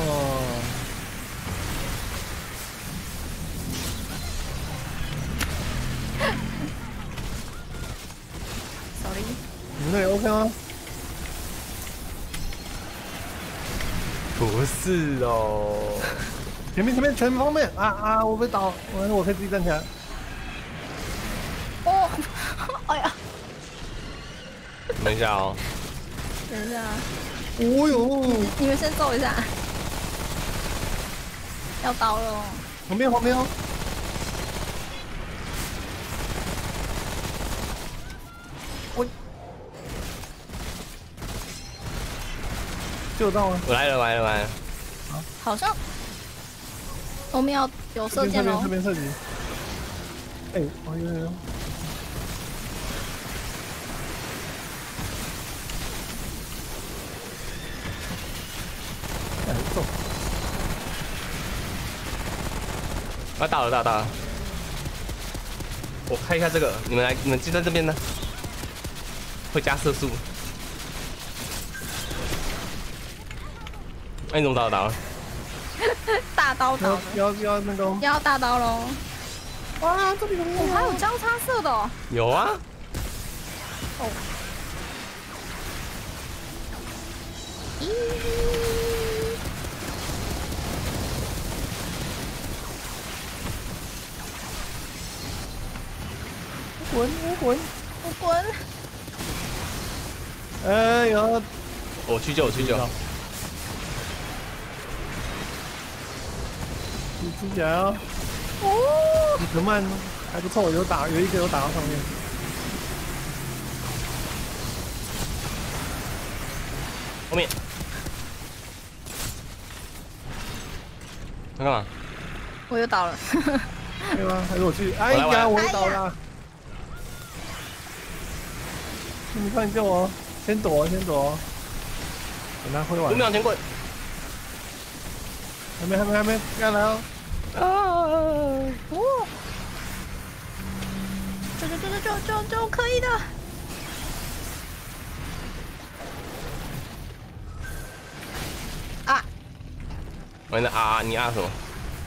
sorry。 你们那里 OK 吗？ 不是哦。 前面前面全方面啊啊！我被倒，我我可以自己站起来。 哦，哎呀！ 等一下哦。 等一下。 哦呦！ 你们先揍一下。要刀了。 旁边旁边哦。我。救到了！ 我来了，我来了，我来了。 好像我们要有射箭喽。 这边射击。哎，哦有有有。哎，走。 啊，到了，到了，到了。我看一下这个，你们来，你们就在这边呢。会加射速。哎、欸，你怎么打得到？ 大刀刀的， 要要那个， 要大刀喽！ 哇，这里有， 哦，还有交叉射的哦。 有啊。 哦。咦。 滚滚！ 我滚！ 哎呀， 我去救，我去救。 你吃起来啊！ 哦， 你很慢，还不错，有打有一个有打到上面。 后面。他干嘛？ 我又倒了。 对吗？还是我去？哎呀，我又倒了。你快点救我！先躲，先躲。等他挥完。 五秒前滚。 还没，还没，还没，要来哦！ 啊！哦！救救救救救救！可以的。啊！ 我在啊，你啊什么？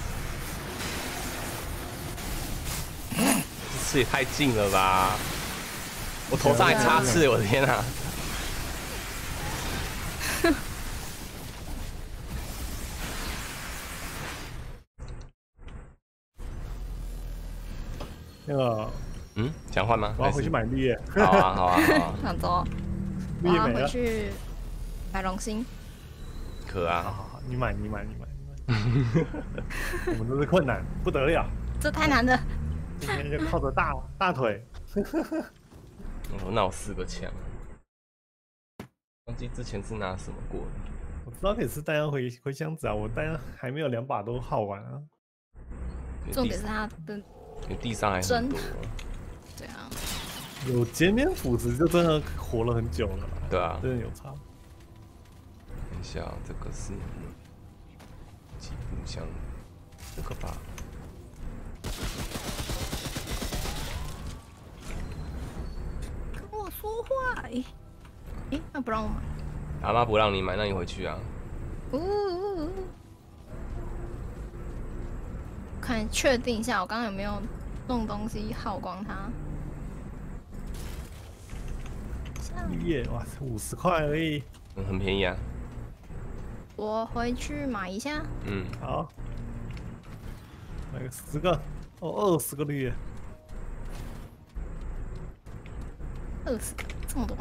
这也太近了吧！我头上还插刺，我的天啊！ 那个， 嗯，想换吗？ 我要回去买绿叶。 好啊，好啊，好啊。 想走。我要回去买龙心。 可啊。 好好好，你买，你买，你买，你买。我们都是困难不得了。 这太难了。 今天就靠着大大腿。 我那我四个枪，忘记之前是拿什么过的。 我知道可以吃弹药回回箱子啊，我弹药还没有两把都耗完啊。 重点是它的。 你地上还很多。 对啊。 有减免腐蚀就真的活了很久了。 对啊。 真的有差。 等一下，这个是几步枪？这个吧。 跟我说话，哎、欸，那不让我买。 阿妈不让你买，那你回去啊。 呜呜呜！看，确定一下，我刚刚有没有弄东西耗光它？ 绿叶，哇，五十块而已。 嗯，很便宜啊。 我回去买一下。 嗯， 好。买个十个，哦，二十个绿叶。 二十个，这么多。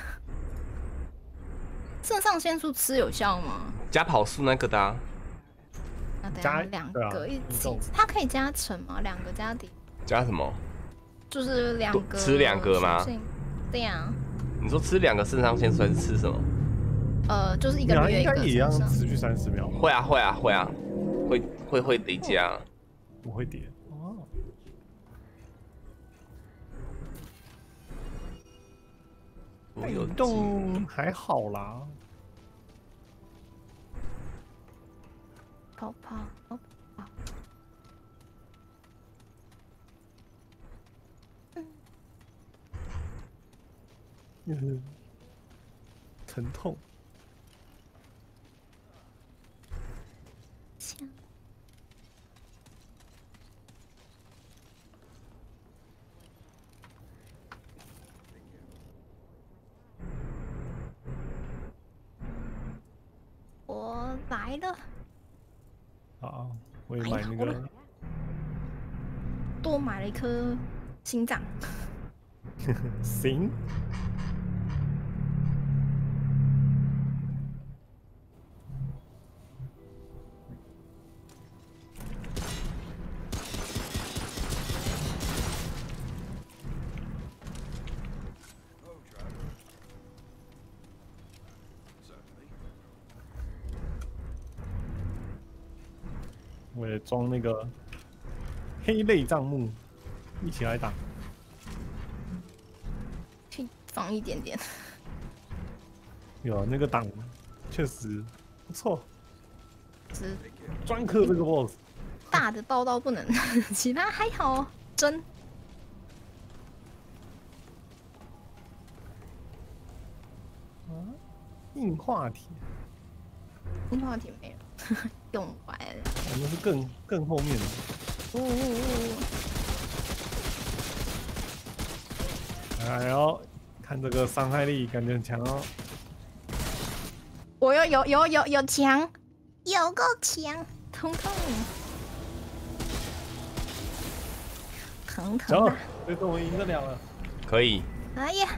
肾上腺素吃有效吗？ 加跑速那个的、啊。 那等下两个一起， 啊、 它可以加成吗？两个加底？ 加什么？ 就是两个。 吃两个吗？ 对呀、啊。 你说吃两个肾上腺素还是吃什么？ 呃，就是一个月一个。 应该也一样，持续三十秒。 会啊会啊会啊，会会会叠加。 我会叠。哦。运动还好啦。 跑跑跑跑。 嗯。疼痛。 我来了。 好，我也买那个。 多买了一颗心脏。 行。我也装那个黑类账目，一起来打。 去放一点点。 有那个档，确实不错。 是专克这个 boss。 大的爆到不能，其他还好。真。 啊，硬化铁。 硬化铁没有。用完了， 我们是更更后面的。 哦哦哦！哎呦，看这个伤害力感觉很强哦。 我有有有有有强，有够强，痛痛。 疼疼行啊！， 这次我们赢这两了。 可以。 哎呀！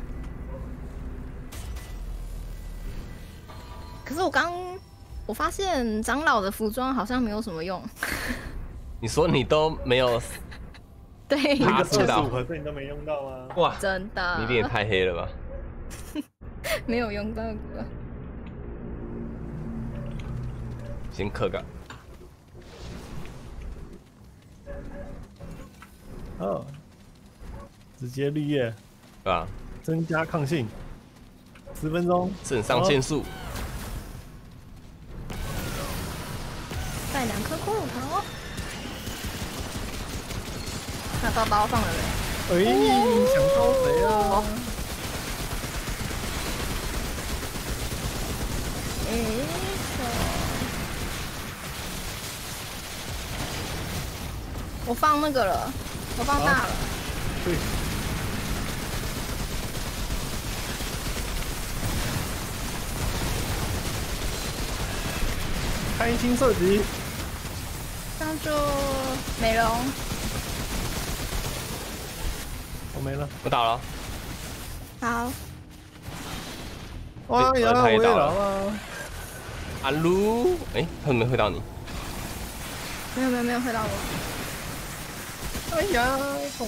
可是我刚我发现长老的服装好像没有什么用。 你说你都没有对， 那个知道二十五盒你都没用到吗？ 哇？ 真的， 你脸也太黑了吧！ 没有用到过。 先刻个。 哦，直接绿叶， 对吧？ 增加抗性，十分钟。 肾上腺素。 带两颗骷髅头。那刀刀放了没？ 哎，想刀谁啊？ 哎，我放那个了，我放大了。 对。开心射击， 那就美容。 我没了。 我打了。 好。 哇呀，我也来了。 阿鲁，哎，他怎么没回到你？ 没有没有没有回到我。 哎呀，痛！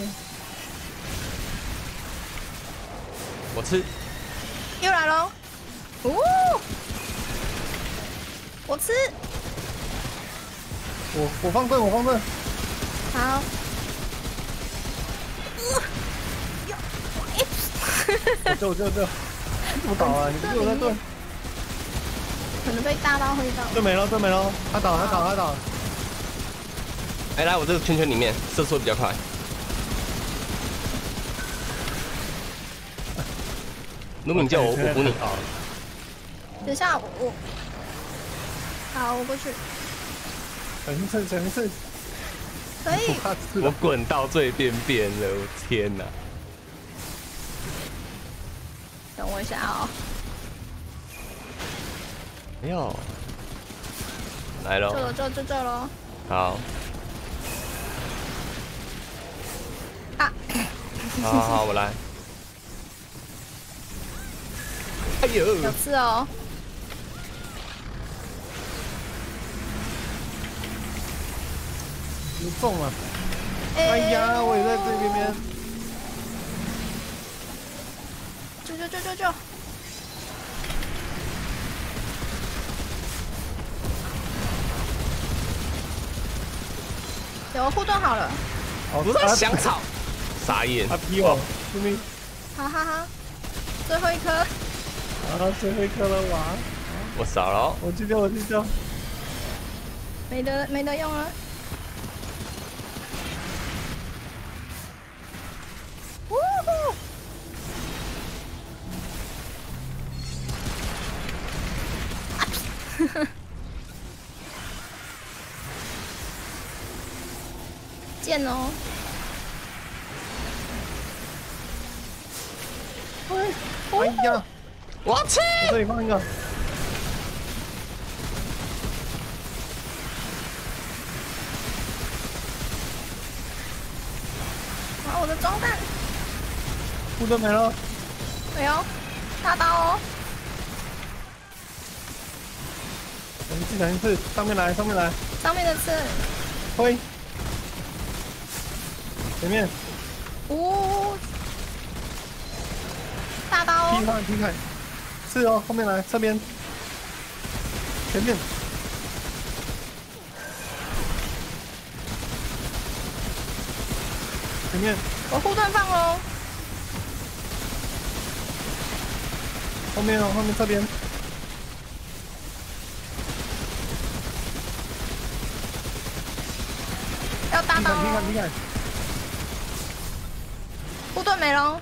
我吃。 又来了。哦。我吃。 我我放盾，我放盾。 好。 我救我救我救！你怎么倒啊？你不是我在盾？ 可能被大刀挥到。 盾没了，盾没了，他倒他倒他倒。 哎，来我这个圈圈里面，射速比较快。如果你叫我，我补你。 等一下，我我。好，我过去。 层次层次。 可以。 我滚到最边边了，我天哪！ 等我一下哦。 哎呦，来喽！ 这了这这这喽。 好。 啊！ 好好好，我来。哎呦！ 有刺哦。 你中了！哎呀，我也在这边边。 救救救救救！有护盾好了。 好， 不是香草，傻眼。 他劈我，救命！ 好好好，最后一颗。 啊，最后一颗了，哇！ 我少了。 我去救，我去救。 没得没得用了。呜呼！剑哦！ 哎，哎呀， 我去！ 我这里放一个。 啊，我的装弹！ 护盾没了。 哎呦，大刀哦！ 等一次，等一次，上面来，上面来。 上面的刺。 挥。前面。 哦。大刀哦。 劈开，劈开。是哦，后面来，这边。前面。前面。 我护盾放喽。 后面哦，后面这边。 要大刀哦。 劈开，劈开。 护盾没了。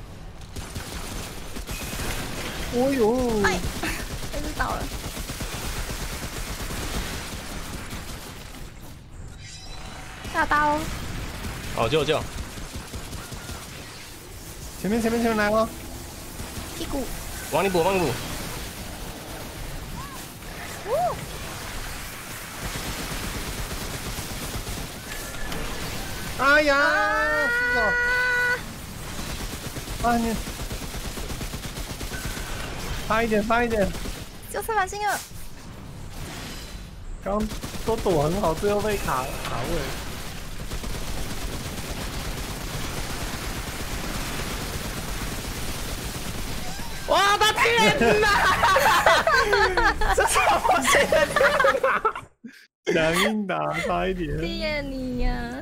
哦呦！ 哎，还是倒了。大刀。 好，救救！ 前面，前面，前面来了。 屁股。 往里补，往里补。 哦。 哎呀！ 慢点，差一点，差一点。 就三把星了。 刚都躲很好，最后被卡卡位。 我的天哪！这是我谁的天哪！ 强硬打，差一点。 谢谢你呀。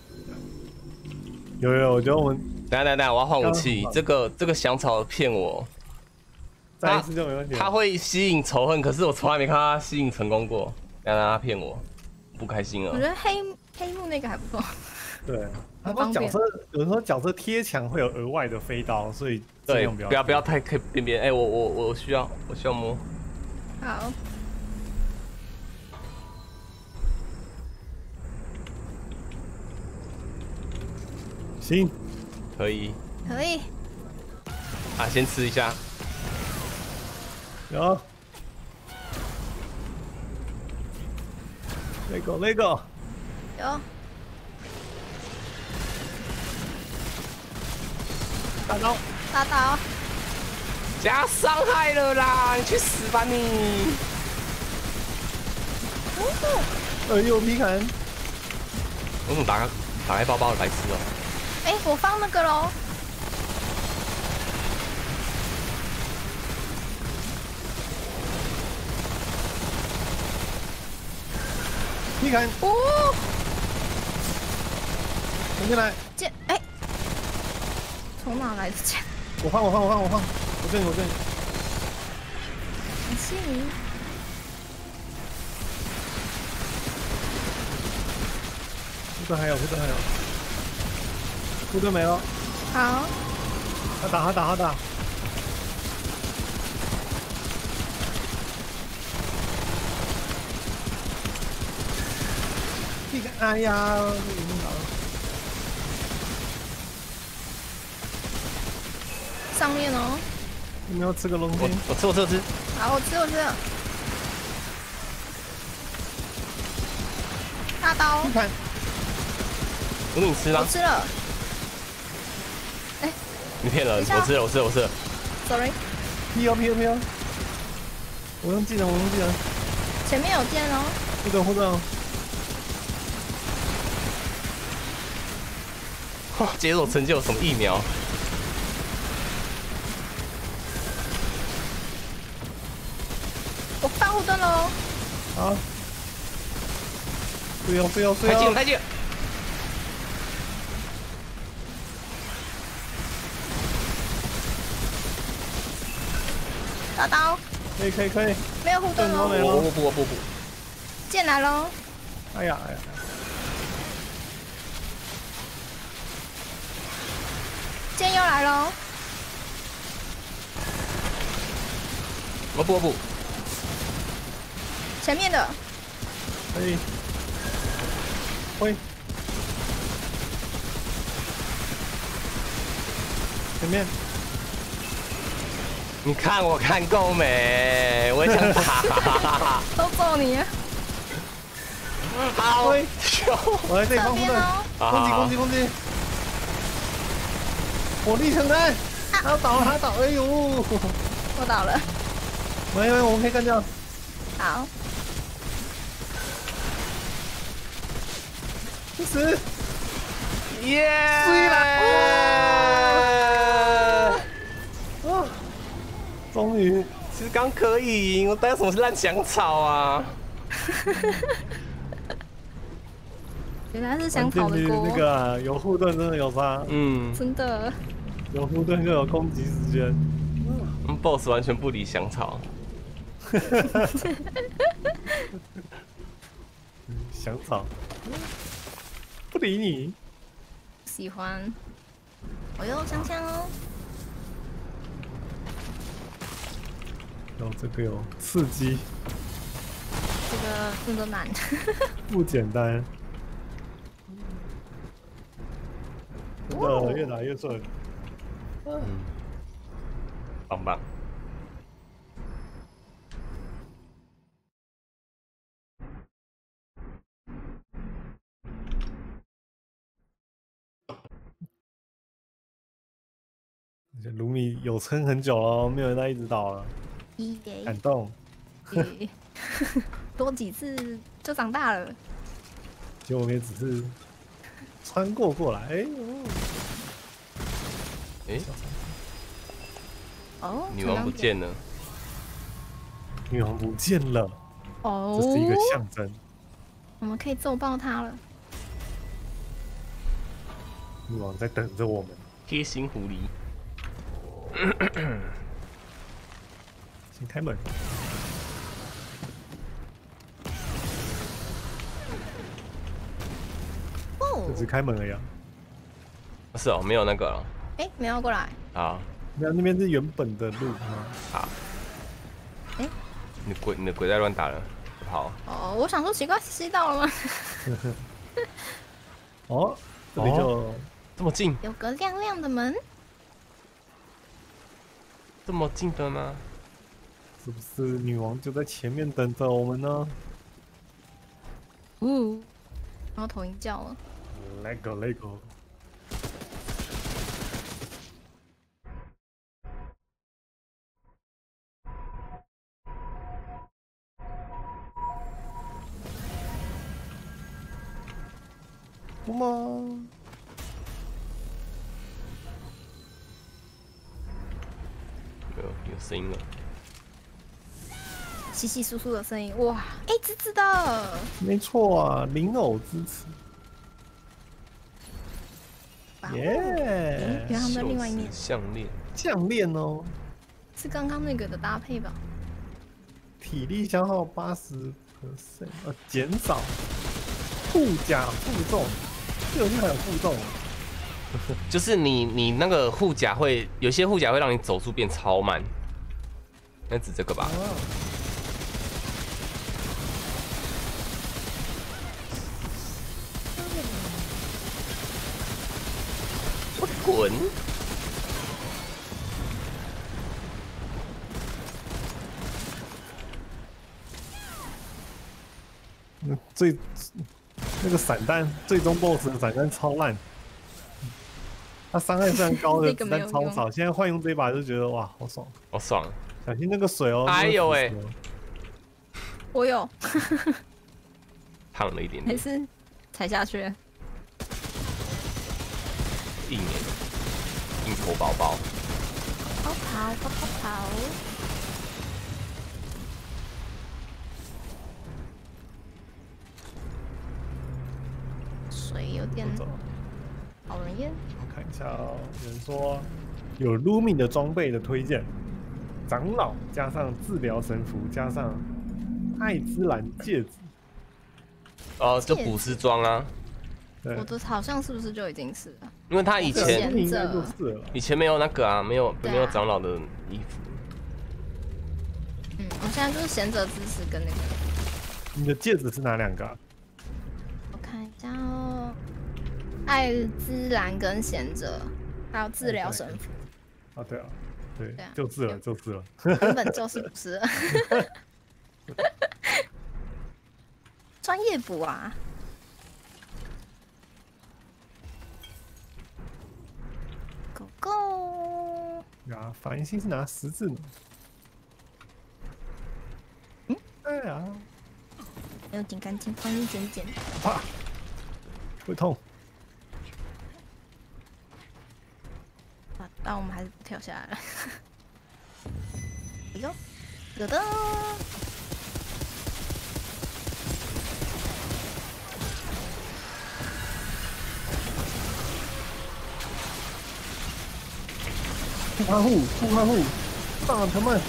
有有，我觉得我们等下等下等下，我要换武器刚。好这个这个香草骗我， 再一次就没问题了。 他会吸引仇恨，可是我从来没看他吸引成功过。等下他骗我，不开心了。 我觉得黑黑幕那个还不错。 对，他很方便说角色有人说角色贴墙会有额外的飞刀，所以尽对， 量不要不要不要太可以边边。哎，我我我需要我需要摸。 好， 行， 可以可以。 啊，先吃一下。 有。那个那个， 有。 大刀， 打倒。 加伤害了啦！你去死吧你！ 呃，右劈砍， 我怎么打开打开包包的白痴哦？ 哎，我放那个喽。 劈砍， 哦， 冲进来， 剑，哎，从哪来的剑？ 我放我放我放我放，我这里我这里， 感谢你。 护盾还有护盾还有，护盾没了， 好， 他打他打他打，劈砍，哎呀，已经打了， 上面哦。 有没有吃个龙我筋？ 我吃我吃我吃。 好，我吃我吃。大刀劈，砍， 我给你吃吗？ 我吃了。哎你骗人！ 等一下我吃了我吃了我吃了。 ，sorry， 劈哦劈哦劈哦，我用技能我用技能， 前面有剑哦。 护盾护盾哦。 哇，解锁成就有什么疫苗？ 我放护盾喽。 好，不用不用不用， 太近了太近了！ 大刀， 可以可以可以， 没有护盾哦。 盾都没了我我不我不我不。 剑来喽。 哎呀哎呀， 剑又来喽。 我不我不。 前面的可以，挥，前面， 你看我看够没？我也想打。 都揍你。 好， 挥， 球。 我来这里这放护盾， 边哦。 攻击攻击攻击，火力承担，他要倒他倒，哎呦， 我倒了。 没没，我们可以干掉， 好， 不死， 耶！ 追啊，终于， 其实刚可以赢，我带什么烂香草啊？ 原来是香草的锅。 那个啊有护盾真的有差， 嗯， 真的。 有护盾就有攻击时间。 嗯 ，BOSS 完全不理香草。 香草不理你， 喜欢。我又香香哦。 然后这个有刺激， 这个真的难。 不简单，真的越打越顺。 嗯，棒棒。 而且卢米有撑很久了，没有人再一直倒了， 耶感动。 耶多几次就长大了。 结果我们也只是穿过过来，哎、 哎， 哦， 女王不见了。 女王不见了， 哦， 这是一个象征。 我们可以揍爆他了。 女王在等着我们。 贴心狐狸。 先开门。 哦就，只开门而已、啊。 是哦，没有那个了。 哎，没有过来。 好， 没有，那边是原本的路吗？ 好。 哎， 你的鬼，你的鬼在乱打人，跑。 哦，我想说奇怪，吸到了吗？ 哦，这里就、 这么近， 有个亮亮的门。 这么近的吗？ 是不是女王就在前面等着我们呢？ 呜，然后头音叫了。 Let go, let go。什么？ 有有声音了。 稀稀疏疏的声音，哇，哎，滋滋的。 没错啊，灵偶支持。 哇哦耶、 诶原来他们在另外一面袖子项链。 项链哦， 是刚刚那个的搭配吧？ 体力消耗八十 percent， 呃，减少。护甲负重，这游戏还有负重、啊。 就是你你那个护甲会有些护甲会让你走速变超慢，那指这个吧？ 啊我滚！ 嗯，最那个散弹，最终 BOSS 的散弹超烂。他伤害虽然高的那个子没有用弹超少，现在换用这一把就觉得哇，好爽！ 好爽！ 小心那个水哦！ 哎呦喂那个死哦我有， 烫了一点点， 还是踩下去了。 硬耶，硬头宝宝。 跑跑跑跑跑！水有点走讨人厌。 我看一下哦，有人说有 Lumi 的装备的推荐，长老加上治疗神符加上艾滋兰戒指， 哦，就补丝装啊， 对我，的好像是不是就已经是了？ 因为他以这前个应该就是了。 以前没有那个啊，没有对啊没有长老的衣服。 嗯，我现在就是贤者之石跟那个， 你的戒指是哪两个、啊？ 我看一下哦，艾滋兰跟贤者，还有治疗神符， 啊，对啊，对， 对啊就是了，就是了。 根本就是不是了。专业补啊！狗狗， 啊，反应性是拿十字呢。 嗯， 哎呀， 没有剪干净，放一剪剪。 啪，会痛。 啊，但我们还是不跳下来了。哎呦，有的。 护看护，护看护，上了藤蔓。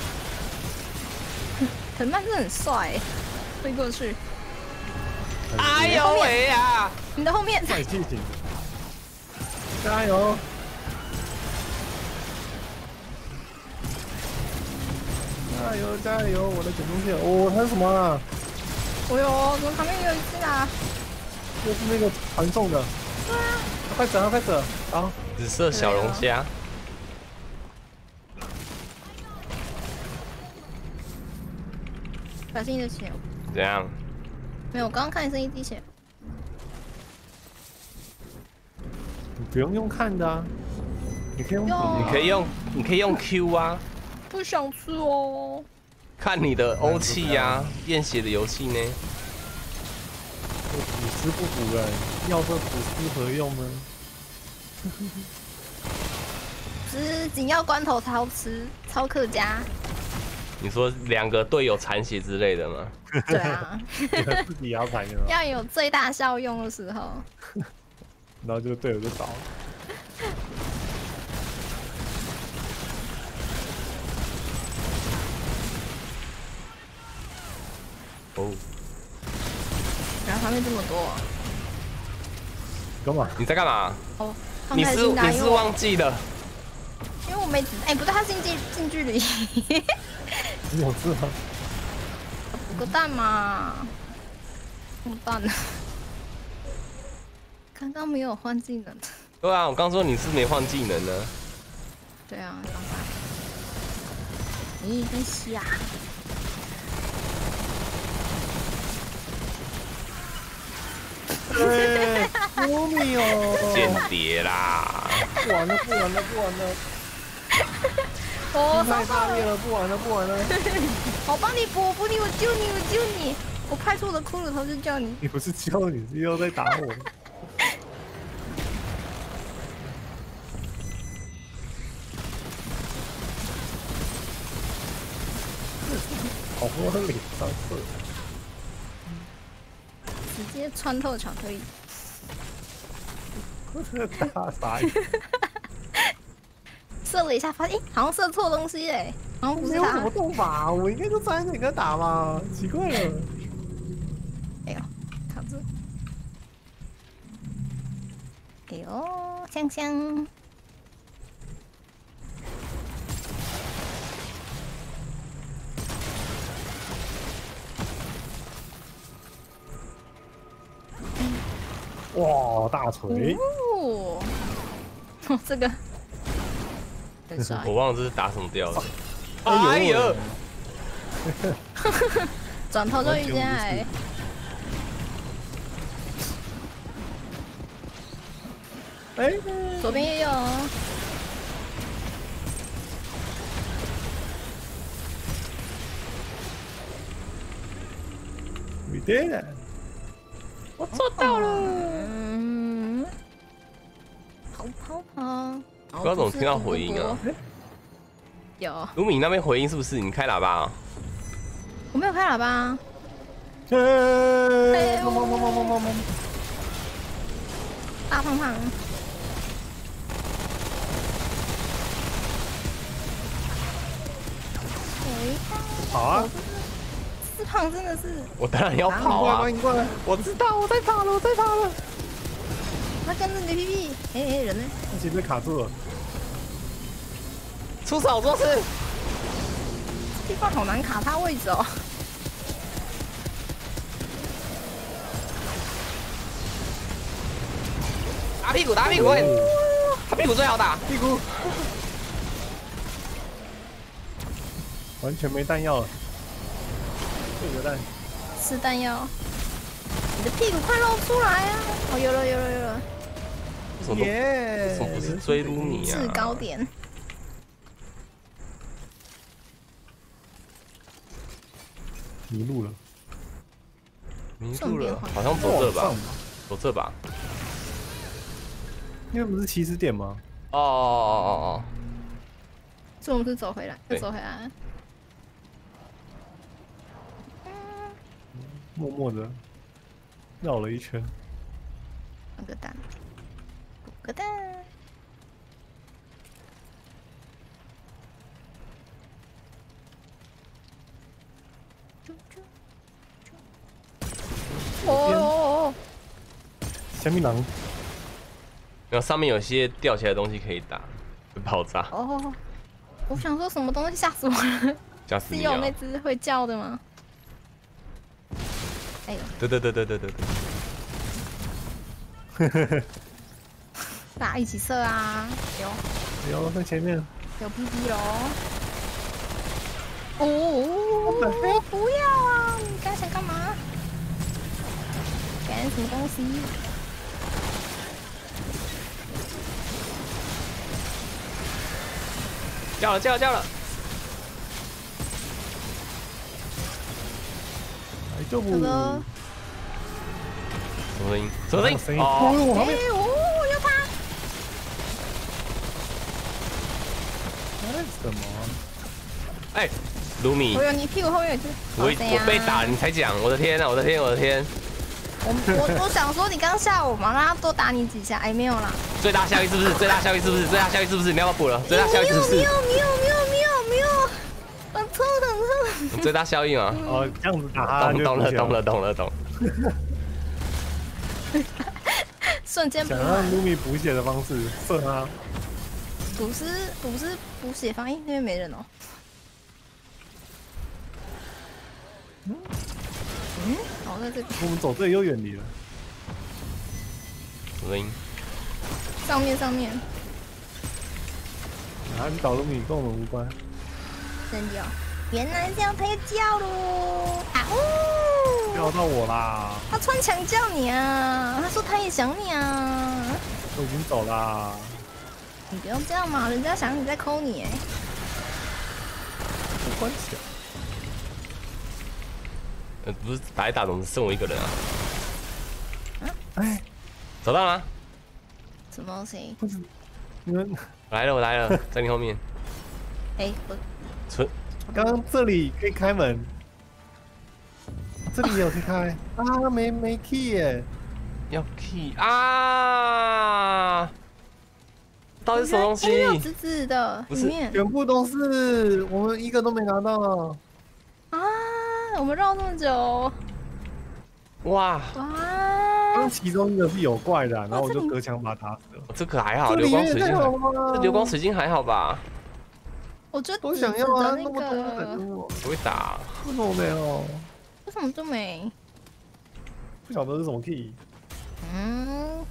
藤蔓真的很帅欸，飞过去， 哎呦喂呀！ 你的后面。 帅气型，加油！加油加油！我的减重线，哦，它是什么啊？ 哦呦，怎么旁边有一只啊？ 又是那个传送的。 对啊， 快走啊，快走！好， 紫色小龙虾， 小心你的血。 怎样？ 没有，我刚刚看你是一滴血。 你不用用看的啊， 你可以用哟补， 你可以用，你可以用 Q 啊， 不想吃哦。 看你的欧气呀，验血的游戏呢？ 补师不补人，要这补师何用呢？ 只紧要关头才好吃，超客家。 你说两个队友残血之类的吗？ 对啊， 自己也要残的吗？ 要有最大效用的时候。 然后就队友就倒了。 哦， 然后旁边这么多， 干嘛？ 你在干嘛？ 哦，放你是开心的啊， 你是因为我忘记了？ 因为我没哎，不对，他近距近距离， 你有事吗？ 补个蛋嘛，补蛋了。刚刚没有换技能， 对啊，我刚说你是没换技能呢。 对啊，刚才。咦，真是啊！ 对，cứu命哦！ 间谍啦！ 不玩了，不玩了，不玩了！ 我太烧到了， 大力了，不玩了，不玩了！ 我帮你补，我补你，我救你，我救你！我派出我的骷髅头去救你。 你不是救你，是又在打我。好往脸上射， 直接穿透巧克力。 大傻眼！ 射了一下，发现诶好像射错东西哎，好像不是他没有什么。动法，我应该就站在那个打嘛，奇怪了。 哎呦，靠住！哎呦，香香。 哇，大锤！ 哦，哦这个很帅。 我忘了这是打什么掉的。 哎哎呦呦！ 转头就遇见哎， 哎， 左边也有哦。 你对我做到了。 嗯，跑跑跑！ 不知道怎么听到回音啊？ 有， 卢米那边回音是不是？你开喇叭啊？ 我没有开喇叭啊。 哎，砰砰砰砰砰砰砰！ 大胖胖。回好啊！ 四胖真的是， 我当然要跑啊！ 你过来！ 我知道我在跑了，我在跑了。 他跟着你屁屁。哎哎，人呢？ 一起被卡住了。 出手做事。 地方好难卡他位置哦。 打屁股，打屁股，打屁股最好打。 屁股，完全没弹药了。这个弹， 吃弹药。你的屁股快露出来啊！哦，有了有了有了， 为什么都为什么不是追卢米啊？ 制高点。 迷路了。 迷路了，好像走这吧往上， 走这吧。 因为不是起始点吗？ 哦哦哦哦哦， 所以我们是走回来，又对走回来。 默默的绕了一圈。 放个蛋，补个蛋。啾啾啾哦哦哦！ 香槟狼， 然后上面有些吊起来的东西可以打，会爆炸， 哦，我想说什么东西吓死我了？ 吓死你啊是有那！只会叫的吗？哎呦， 对对对对对对对， 大家一起射啊！有不要在前面。 有 P P 喽！哦，不要啊！你刚想干嘛？干什么东西？ 叫了叫了叫了！ 来救不？ 哥哥， 什么声音？什么声音？ 声音？ 哦， 我旁边。 哎，哦，要他！ 哎，什么？ 哎，卢米我，有你屁股后面有只。 我我被打，你才讲！我的天啊！我的天！我的天！ 我我我想说你刚吓我嘛，让他多打你几下。哎，没有啦。 最大效益是不是？最大效益是不是？最大效益是不是？你要不要补了？最大效益是不是？ 没有没有没有没有没有，很痛很痛。 最大效益吗？ 哦，这样子打他懂懂了懂了懂了懂。 瞬间补想让卢米补血的方式，射他。 补是补是补血方，哎，那边没人哦。嗯嗯，好，在这边我们走对又远离了。 什么声音？ 上面上面啊，你搞卢米跟我们无关。 真的哦，原来是要配叫喽！啊呜！ 叫到我啦！ 他穿墙叫你啊，他说他也想你啊。 我已经走啦。 你不要这样嘛，人家想你在抠你哎。 不关起来。 呃，不是打一打，怎么剩我一个人啊？ 哎， 找到了吗？ 什么东西？ 不是，你们来了，我来了，在你后面。 哎，我存刚刚这里可以开门，这里也有可以开啊，没没 key 耶。 要 key 啊！到底是什么东西？ 哎，紫紫的不是里面全部都是，我们一个都没拿到。 啊！我们绕这么久， 哇， 哇！ 刚其中一个是有怪的啊、然后我这里就隔墙把他打死了。 这个还好， 这流里面太光水晶还好了这流光水晶还好吧？ 我觉得都紫紫想要啊， 的那那么多个人哦， 不会打， 为什么没有？ 为什么都没？ 不晓得是什么 key。 嗯，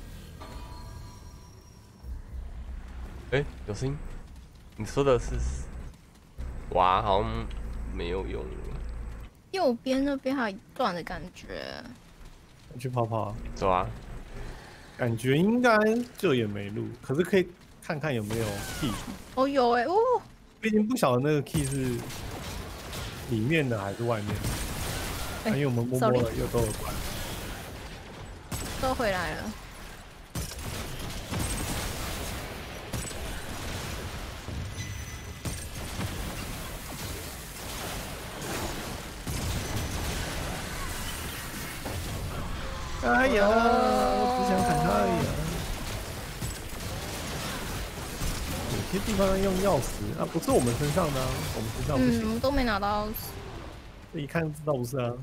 哎、有声音。你说的是？哇，好像没有用。 右边那边还有一段的感觉。 去跑跑， 走啊！ 感觉应该就也没路，可是可以看看有没有 key。 哦，有哎，哦， 毕竟不晓得那个 key 是里面的还是外面的， 哎因为我们摸摸 sorry 了又都有关。 都回来了。 哎呀，我只想砍他而已啊！有些地方要用钥匙啊，不是我们身上的、啊，我们身上不嗯，我行。 们都没拿到。 这一看就知道不是啊。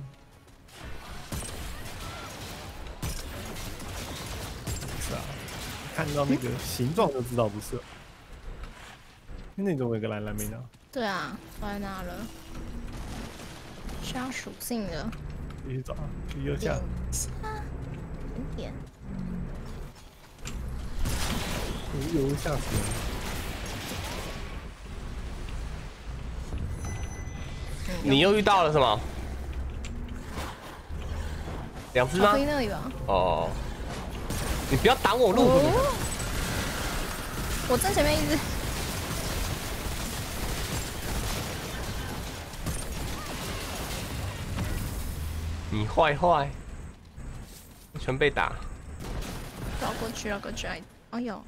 是啊，看到那个形状就知道不是、啊。那种有个蓝蓝没拿， 对啊，都在那了。需要属性的。 继续找啊，去右下。 点点。 右右下死人。 你又遇到了什么？两只吗巧克？力那里吧。 哦，你不要挡我路。 哦，我正前面一只。 你坏坏，全被打。 绕过去，绕过去，哎，哎呦，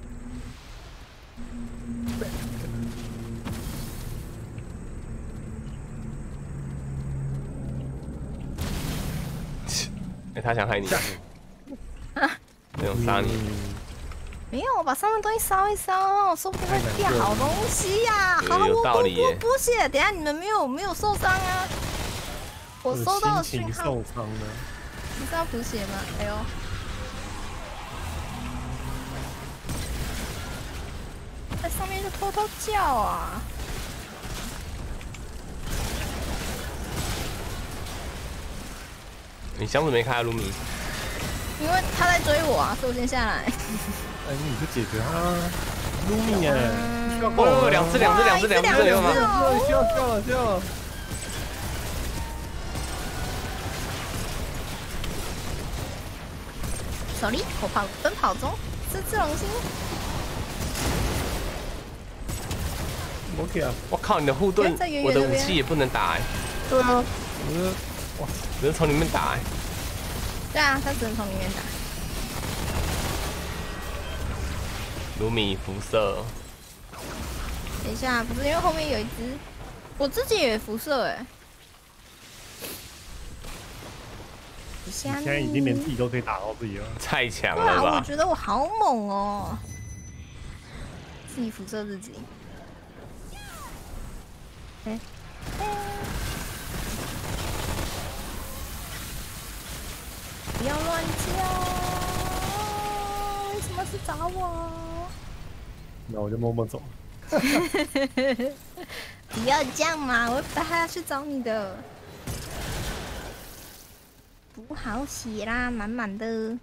哎、他想害你，没有杀你。 没有，我把上面东西烧一烧，说不定会掉好东西呀、 有好，我有道理耶补补补血，等一下你们没有没有受伤啊？我收到的心情讯号， 受伤的。 你是要补血吗？哎呦，在上面就偷偷叫啊！ 你箱子没开啊，卢米？ 因为他在追我啊，所以我先下来。 哎，你就解决他。卢米哎， 嗯需要哦，两只，两只，两只，两只，这有吗？ 需要需要需要。 手里我跑奔跑中，吃吃龙心。 OK 啊， 我靠，你的护盾在圆，圆我的那边武器也不能打哎， 对啊，我觉得哇， 只能从里面打哎。 对啊，他只能从里面打。 卢米辐射， 等一下，不是因为后面有一只，我自己也辐射哎。 你现在已经连自己都可以打到自己了， 太强对啊，我了吧！ 觉得我好猛哦，自己辐射自己。哎、哎不要乱叫！为什么是找我？ 那我就默默走。 不要这样嘛，我带他去找你的。补好血啦，满满的。 嗯，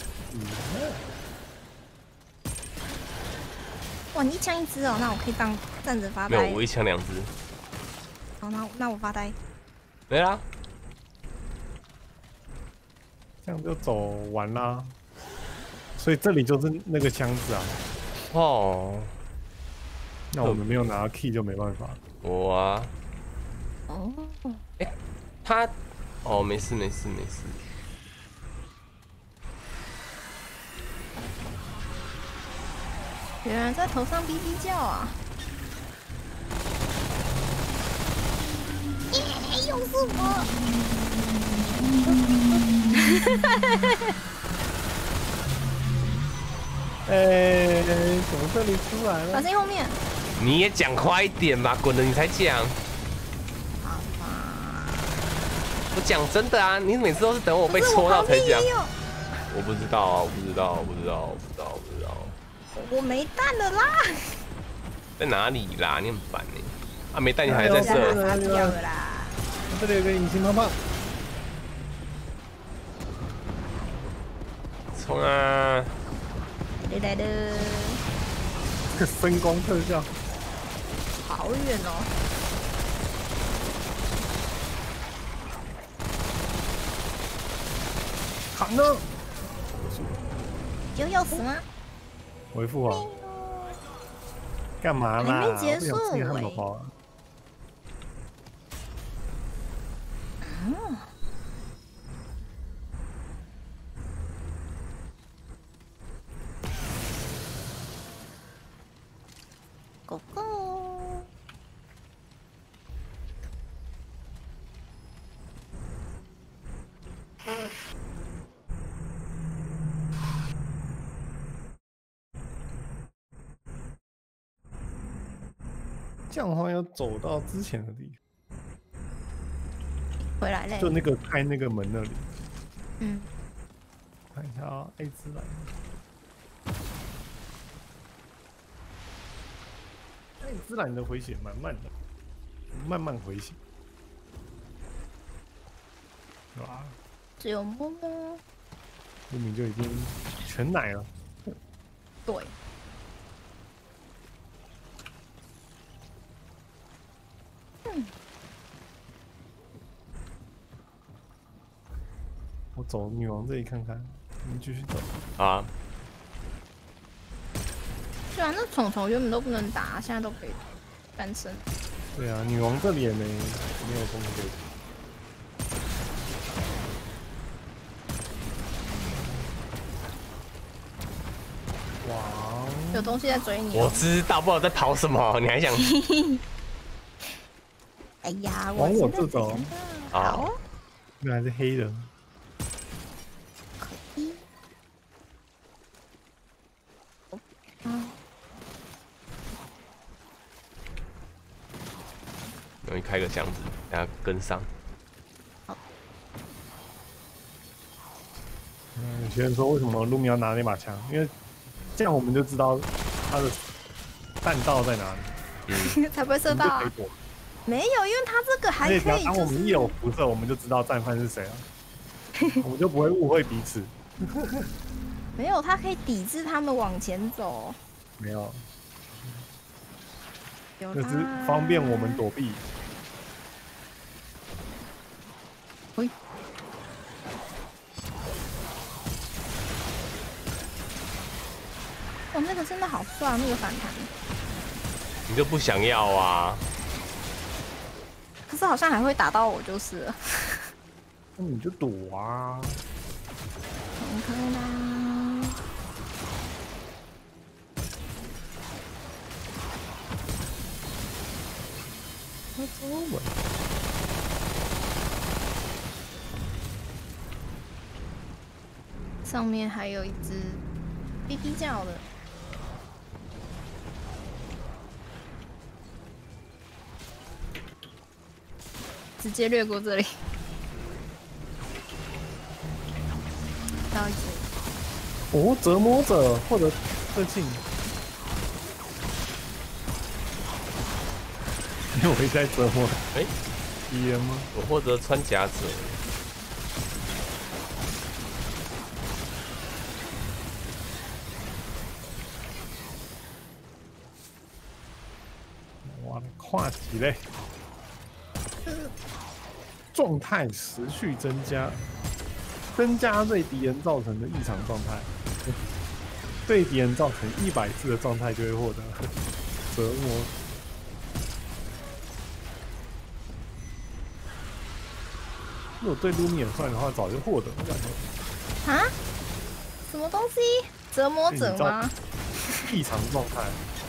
哇，你一枪一只哦，那我可以当站着发呆。 没有，我一枪两只。 好，那那我发呆。 没啦， 这样就走完啦。所以这里就是那个箱子啊。 哦， 那我们没有拿到 key 就没办法。 我啊， 哦， 他，哦，没事没事没事。 有人在头上哔哔叫啊！耶，又是我！ 哎、怎么这里出来小了？ 心后面！ 你也讲快一点吧，滚了你才讲。 好吧。 我讲真的啊，你每次都是等我被可是戳到才讲旁边也。有我不知道啊，我不知道，我不知道，我不知道，我不知道。 我没弹了啦！ 在哪里啦？你很烦呢。啊，没带你还在哎呦射。 杀掉了啦！ 这里有个隐形胖胖。 冲啊！ 来来的， 这个声光特效。 好远哦！ 扛了。 就要死吗？ 回复啊！干嘛啦？ 还没结束我想吃汉堡包啊！ 狗狗。 这样的话要走到之前的地回来嘞方，就。那个开那个门那里。 嗯， 看一下啊，艾滋兰。艾滋兰的回血蛮慢的，慢慢回血，对吧？ 只有摸摸。 明明就已经全奶了。 对。嗯。 我走女王这里看看，你们继续走。 啊， 对啊，那虫虫原本都不能打，现在都可以翻身。 对啊，女王这里也没没有东西可以。哇， 有东西在追你、 我哦。 知道，不知道在跑什么，你还想？ 哎呀， 往我现在这走才看到啊好。 原来是黑的。 一。啊。 容易开个箱子，大家跟上。 嗯，有些人说为什么露米要拿那把枪？因为这样我们就知道他的弹道在哪里， 嗯， 才不会射到、啊我们就可以。躲。 没有，因为他这个还所以只要可以，就是当我们一有辐射，我们就知道战犯是谁了，我们就不会误会彼此。 没有，他可以抵制他们往前走。 没有， 有就是啦方便我们躲避。 喂，哦，那个真的好帅，那个反弹。 你就不想要啊？ 可是好像还会打到我就是了。 那你就躲啊！ 很可啦。 那中文。 上面还有一只哔哔叫的。直接略过这里。到一只。 哦，折磨者或者特性。因为我一直在折磨。 哎、 敌人吗？ 我或者穿甲者。 哇，跨级嘞！状态持续增加，增加对敌人造成的异常状态，对敌人造成一百次的状态就会获得折磨。如果对卢米尔算的话，早就获得了。 啊？什么东西？折磨者吗？ 异常状态。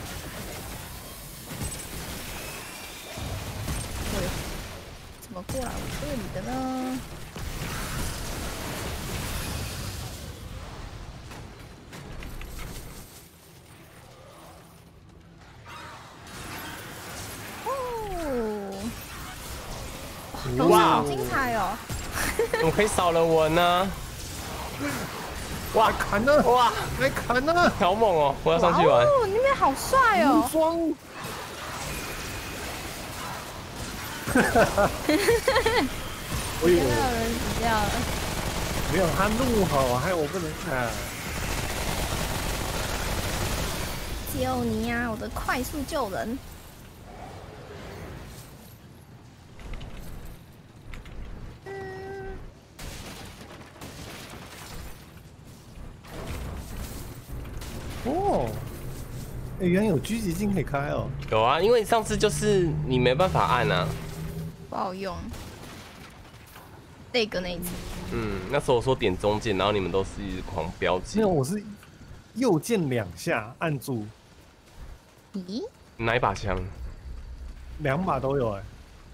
对，怎么过来我这里的呢？哦，哇，好精彩哦！ 怎么可以少了我呢？哇， 砍呢！ 哇， 来砍呢！ 好猛哦！我要上去玩。 哦，你那边好帅哦！ 装。我以为有人死掉了。 没有，他怒吼，害我不能看。 救你呀、啊！我的快速救人。 哦，哎、欸，原来有狙击镜可以开哦。 有啊，因为上次就是你没办法按啊， 不好用。那个那一次， 嗯，那时候我说点中键，然后你们都是一直狂飙击。 没有，我是右键两下按住。 咦？ 哪一把枪？ 两把都有哎、欸。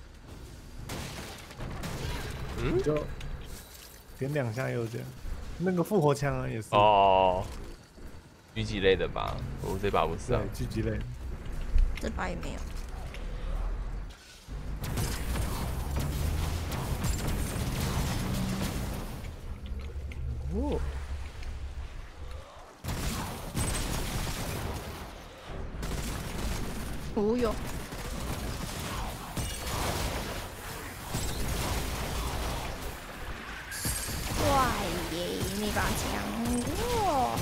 嗯， 就点两下右键，那个复活枪啊也是。 哦。狙击类的吧，我这把不是啊。 狙击类的， 这把也没有。 哦。 哦哟。帅耶，那把枪，哇！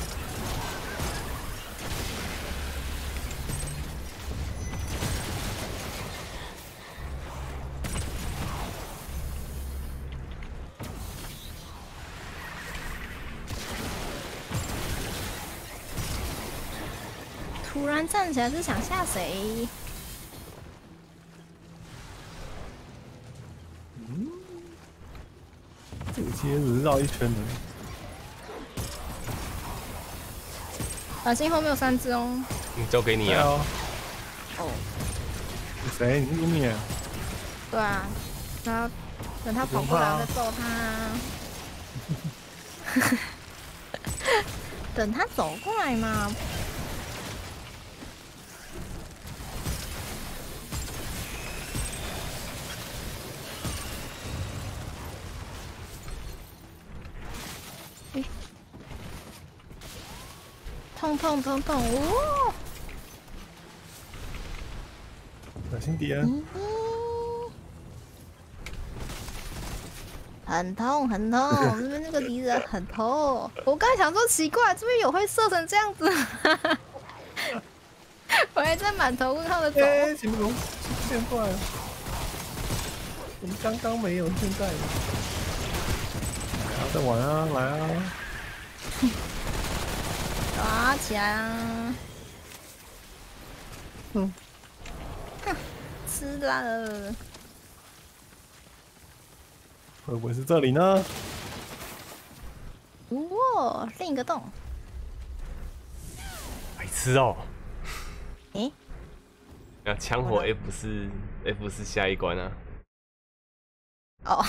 突然站起来是想吓谁？ 嗯，这个其实只是绕一圈的。 小心后面有三只哦。 嗯，交给你啊。 哦。 谁？你是卢米？ 对啊，然后等他跑过来，我再揍他。等他走过来嘛。痛痛痛痛！哦， 小心敌人。 嗯，很痛很痛，这边那个敌人很痛。我刚才想说奇怪，这边有会射成这样子。我还在满头问号的走。 哎、欸，前面龙现过来了，我们刚刚没有，现在。来啊，再玩啊，来啊！ 抓起来啊！ 嗯， 吃了。 会不会是这里呢？ 哇，另一个洞。 白痴哦！ 诶， 那枪火 F 是 F 是下一关啊。 哦。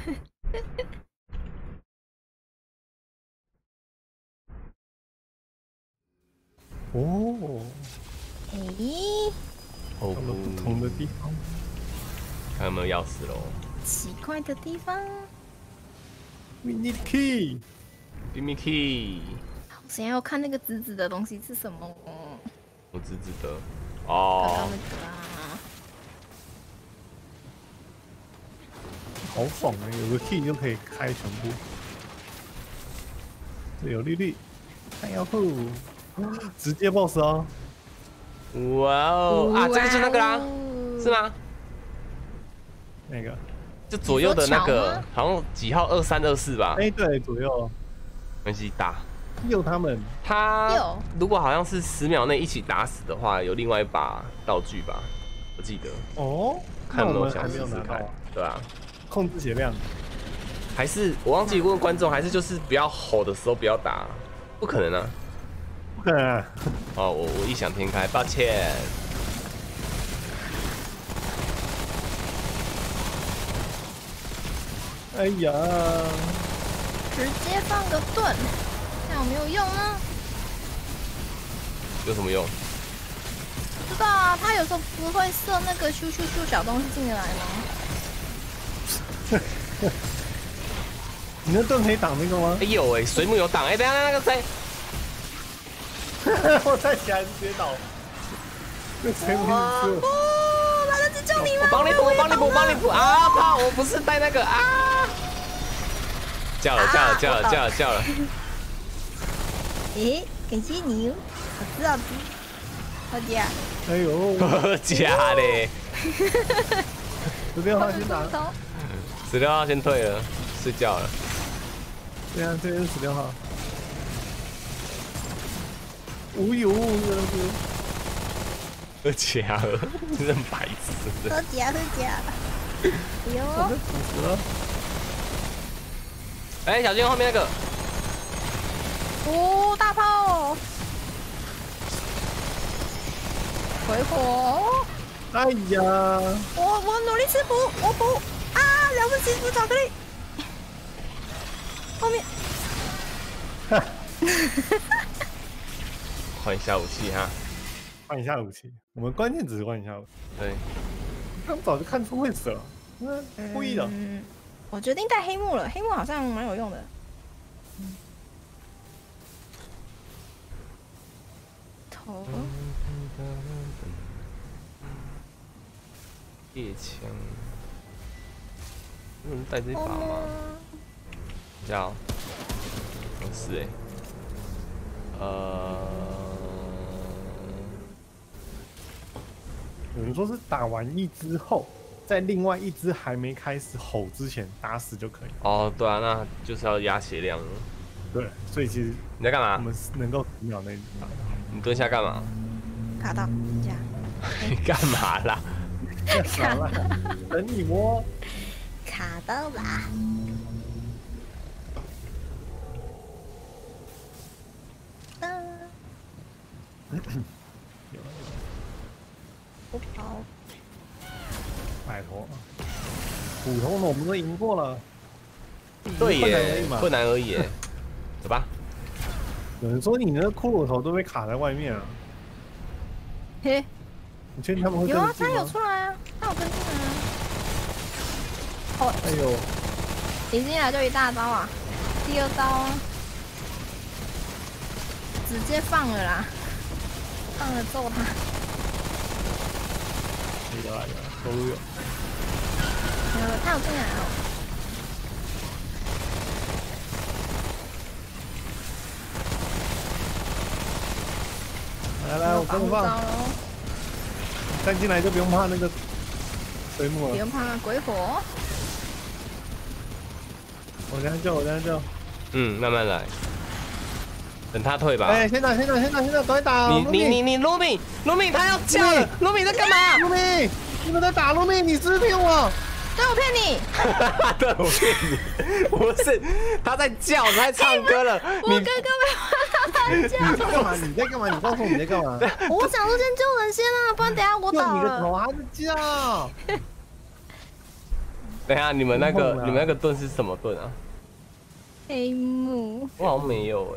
哦， 诶， 哦到了不同的地方。 看有没有钥匙喽。 奇怪的地方。 We need key。 秘密 key。 我现在要看那个紫紫的东西是什么。 我紫紫的。 刚哦。 刚那个啊。 好爽啊！有个 key 就可以开全部。这有绿绿，弹药库，直接 boss 哦。 哇哦啊，这个是那个啦，是吗？ 那个。 就左右的那个，好像几号二三二四吧？ 哎、欸，对，左右。 没关系，打。 右他们。 他如果好像是十秒内一起打死的话，有另外一把道具吧？我记得。 哦。 看有没有想还试试看。对啊。 控制血量。 还是我忘记问观众，还是就是不要吼的时候不要打？不可能啊！ 不可能啊！ 哦，我我异想天开，抱歉。 哎呀， 直接放个盾，这样有没有用呢？ 有什么用？ 不知道啊，他有时候不会射那个咻咻咻小东西进来吗？ 你那盾可以挡那个吗？ 哎有哎，水母有挡哎，等下那个谁？ 我再起来就直接倒。那水母是。 来得及救你吗？ 我帮你补，我帮你补，我帮你补啊！怕我不是带那个啊！叫了，叫了，叫了，叫了，叫了。 诶，感谢你，好吃好吃，好姐。 哎呦， 假的。 十六号先打。 十六号先退了，睡觉了。 对啊，这边是十六号。无油，真的是。 喝假了，真的白痴。 喝假喝假。哎呦！ 死了。 哎，小心后面那个。 哦，大炮！回火！ 哎呀！ 我我努力吃补，我补啊！了不起，补巧克力。后面。 哈。 换一下武器哈。 换一下武器，我们关键只是换一下武器。 对， 他们早就看出会死了，嗯，故意的。 嗯，我决定带黑幕了，黑幕好像蛮有用的。嗯、头。 夜枪，有人带这把吗？等一下哦，不是哎，呃。 有人说是打完一只后，在另外一只还没开始吼之前打死就可以。 哦，对啊，那就是要压血量了。 对，所以其实你在干嘛？ 我们能够十秒内打。 你蹲下干嘛？ 卡到，这样。 你干嘛啦？ 卡了，等你摸。 卡到啦。嗯。不跑， 拜托，普通的我们都赢过了。 对耶，困难而已耶。走吧。 有人说你那个骷髅头都被卡在外面啊。 嘿， 你确定他们会跟进吗？ 有啊，他有出来啊，他有跟进来啊。哦， 哎呦， 一进来就一大招啊，第二招啊，直接放了啦，放了揍他。 有啊有啊，都有。 有，他有进来哦。 来来，我跟你放。站进来就不用怕那个水母了。 不用怕鬼火。 我等下救，我等下救。 嗯，慢慢来。等他退吧。 哎、欸，先打，先打，先打，先打，赶快打！ 你你你你，卢米，卢米他要叫了，卢米在干嘛？ 卢米， 你们在打路面，你是不是骗我？ 对，我骗你。 对，我骗你，不是他在叫，他在唱歌了。 我刚刚没有他叫。 干嘛？你在干嘛？你告诉我你在干嘛？ 我想说先救人先啊，不然等下我倒你个头了。 还在叫？ 等一下，你们那个你们那个盾是什么盾啊？ 黑幕。 我好像没有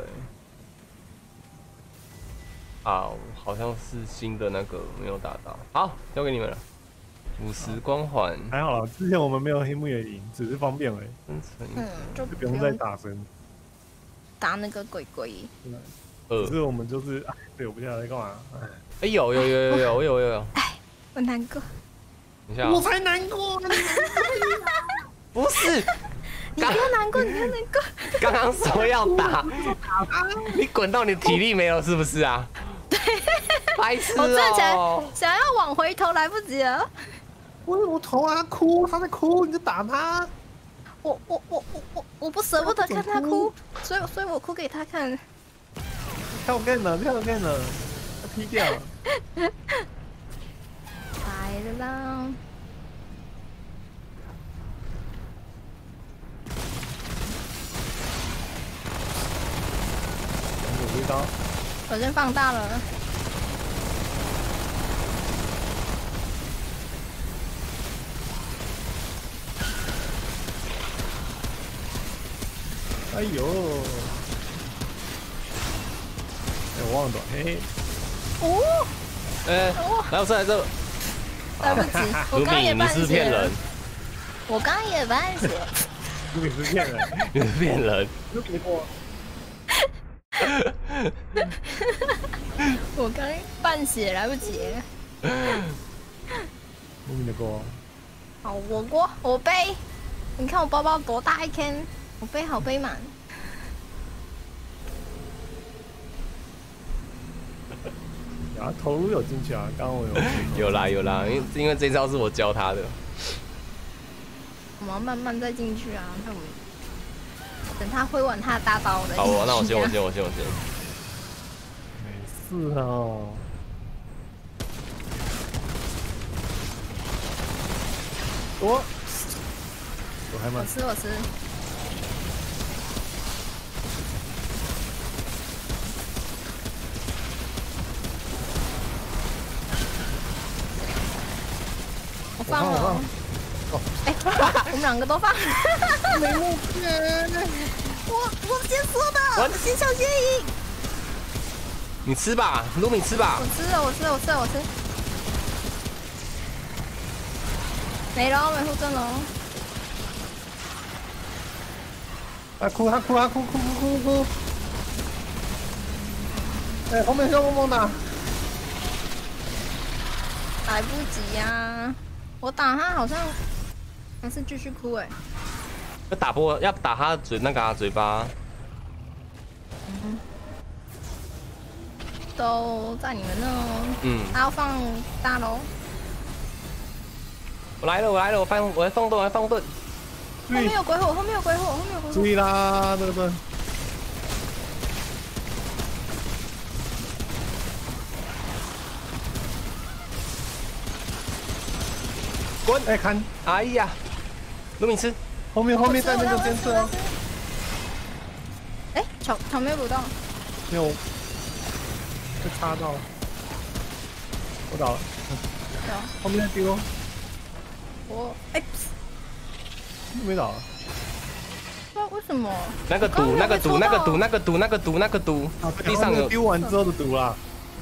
哎、啊，好像是新的那个没有打到。好，交给你们了。五十光环， 还好啦，之前我们没有黑幕也赢，只是方便而已， 生成嗯，就就不用再打针。 打那个鬼鬼。 二只是我们就是，哎，对，我不知道在干嘛。 哎有有有有有我有有有， 哎，我难过。 等一下、 我哦， 才难过呢。 不是， 你不要难过，你不要难过。 刚刚说要打，你滚到你体力没了是不是啊？对，白痴我站起来哦。 想要往回头，来不及了。 我我头啊，他哭，他在哭，你就打他。 我我我我我我不舍不得看他哭，所以所以我哭给他看。 跳更了，跳更了，他踢掉了。 来了啦！ 有一刀， 我先放大了。 哎呦！哎，我忘了，嘿嘿。 哦， 哎，来我这来这， 来不及，我卢米， 刚也半你是血了骗人，， 我刚也半血。 你是骗人， 你是骗人。 又给我。 我刚半血来不及。 无名的锅。 好，我过我背，你看我包包多大一坑，我背好背满。 啊，投入有进去啊，刚刚我有。 有啦有啦，因为因为这招是我教他的。 我们要慢慢再进去啊，那我们等他挥完他的大刀的。 好，我那我先我先我先我先。 没事哦。我，我还我蛮。 吃我吃。我放了哦。哎，我们两个都放。 没目标。 我我先说的，我先抢先赢。 你吃吧，卢米吃吧我。吃了，我吃了，我吃了，我吃。没了，没护阵了。 他哭，他哭，他哭，哭哭哭哭。哎，后面是梦梦的。 来不及呀、啊！我打他好像还是继续哭哎、 要打破，要打他嘴那个、啊、嘴巴。 嗯，都在你们那哦。 嗯， 他要放大楼。 我来了，我来了，我放，我来放盾，我来放盾。 后面有鬼火，后面有鬼火，后面有鬼火。 注意啦，这个盾。滚！哎，看， 哎呀，卢米吃。 后面后面在那个监测哦。 哎，巧巧没有补到。 没有，被插到了。我倒了。 有。 后面在丢。 我哎， 没倒。 不知道为什么。 那个毒，那个毒，那个毒，那个毒，那个毒，那个毒，地上有。 丢完之后的毒啦。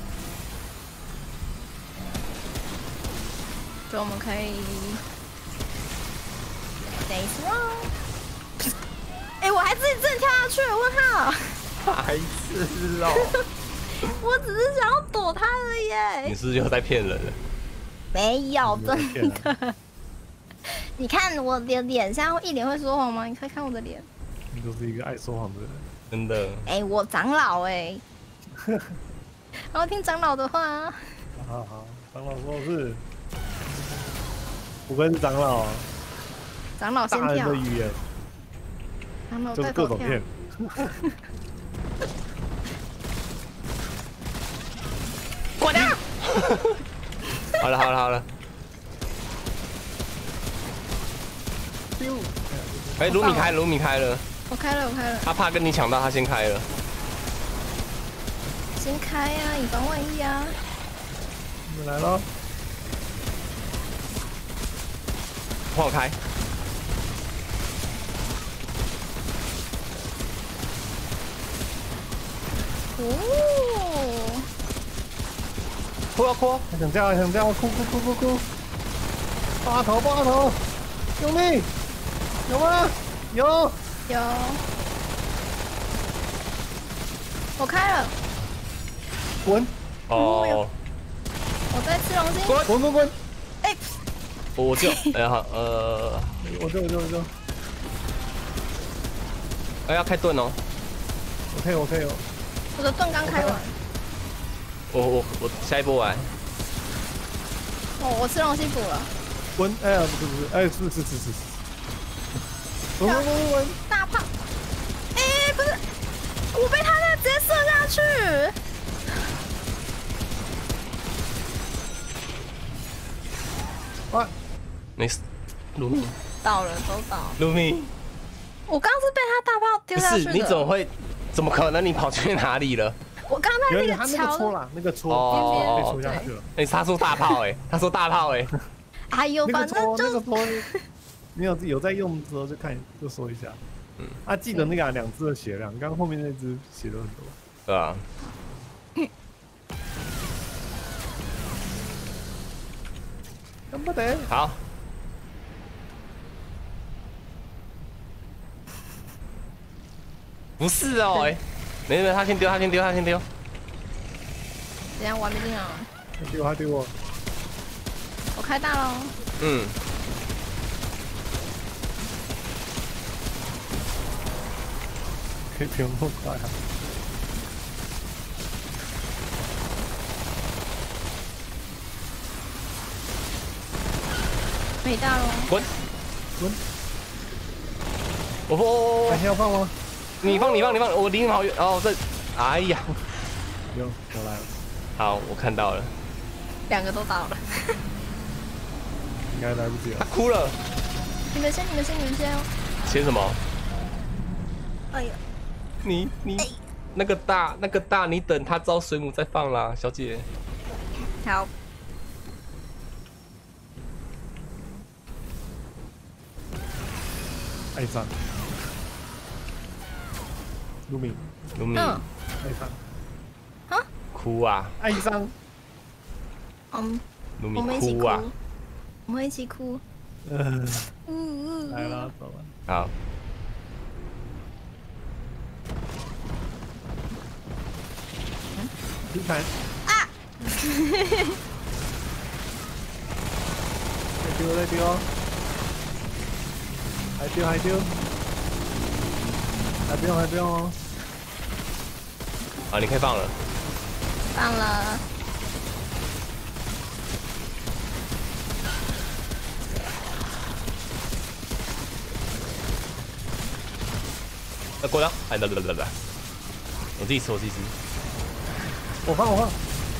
所以我们可以。Nice one。哎，我还自己真的跳下去，问号。 白痴哦！ 我只是想要躲他而已耶。 你是不是又在骗人了？ 没有，真的。你看我的脸，现在会一脸会说谎吗？你快看我的脸。 你就是一个爱说谎的人。 真的。 哎、欸，我长老哎、欸，然后听长老的话。 好好，长老说的是，不愧是长老。 长老先跳。 大人的语言。 长老就是各种骗。 滚掉！好了好了好了。 丢！ 哎，卢米开了，卢米开了， 我开了，我开了， 他怕跟你抢到，他先开了。 先开呀、啊，以防万一啊！ 我们来了， 换我开。 哦， 哭啊哭！ 还想叫，还想叫，哭哭哭哭哭！爆头爆头！兄弟，有吗？有。 有，我开了。 滚！ 哦， 我在吃龙筋。 滚滚滚滚！ 哎， 我就哎好呃， 我救我救我救！ 哎要开盾哦。 我可以我可以哦。 我的盾刚开完。 我我我下一波来。 哦，我吃龙筋补了。 滚！哎呀，不是不是，哎是是是是是。滚滚滚滚！ 大炮。哎，不是，我被他那直接射下去。 啊！ 没事，卢米， 到了，都到了。 卢米， 我刚刚是被他大炮丢不是下去的。 你怎么会？怎么可能？你跑去哪里了？ 我刚刚在那有他那个个桥戳啦，那个戳哦被戳下去了。 哎，他说大炮哎，他说大炮哎。 哎呦， 那个反正戳那就个戳，你有有在用的时候就看就说一下。嗯，啊，记得那个两只的血量，刚刚后面那只血都很多。 对啊。 干不得。 好。不是哦，哎，没没，他先丢，他先丢，他先丢。 等下我还没进啊。 他丢他丢我。 我开大喽。 嗯。 可以不用那么快啊。 没大喽。 滚！ 滚！ 我我还要放吗？ 你放你放你放，我离你好远哦。这，哎呀， 有我来了。 好，我看到了。 两个都到了。 应该来不及了。 他哭了。 你们先，你们先，你们先哦。 先什么？ 哎呀， 你你那个大那个大，你等他招水母再放啦，小姐。 好。 爱上。卢米。 卢米。 嗯。 爱上。 啊？ 哭啊！ 爱上。 嗯。 卢米我们一起哭啊！ 我们一起哭。 嗯。 嗯嗯。 来了，走了。 好。 平盘。 啊！ 再丢再丢，还丢还丢，还不用还不用哦。 好，你可以放了。 放了。 呃，过了。哎，来来来来，我自己吃，我自己吃。 我放我放。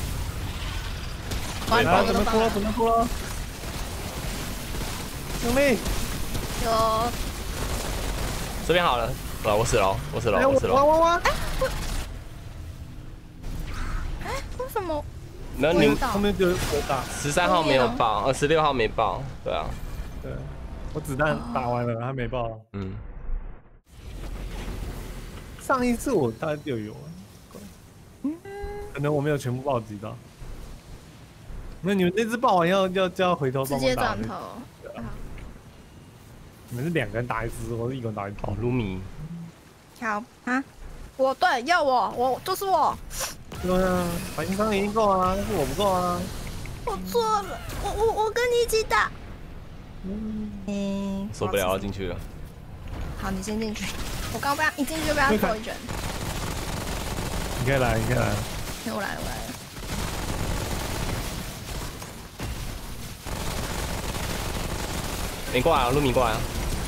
完了，准备哭了，准备哭了。兄弟。 有。 这边好了，啊，我死了，我死了，我死了。 哇哇哇！ 哎，为什么？ 那你后面就我打。 十三号没有爆，呃，十六号没爆，对啊。 对，我子弹打完了，还没爆。 嗯。 上一次我大概就有，可能我没有全部暴击到。那你们那只爆完要要就要回头帮直接转头。 你们是两个人打一只，我是一个人打一只。 哦，卢米。 好啊，我对要我，我就是我。 对啊，反应伤已经够了，但是我不够啊。 我错了，我我我跟你一起打。嗯。 受不了，要进去了。 好，你先进去。我刚被他一进去就被他揍一拳。 你可以来，你可以来。 我来了，我来了。 你过来啊，卢米过来啊。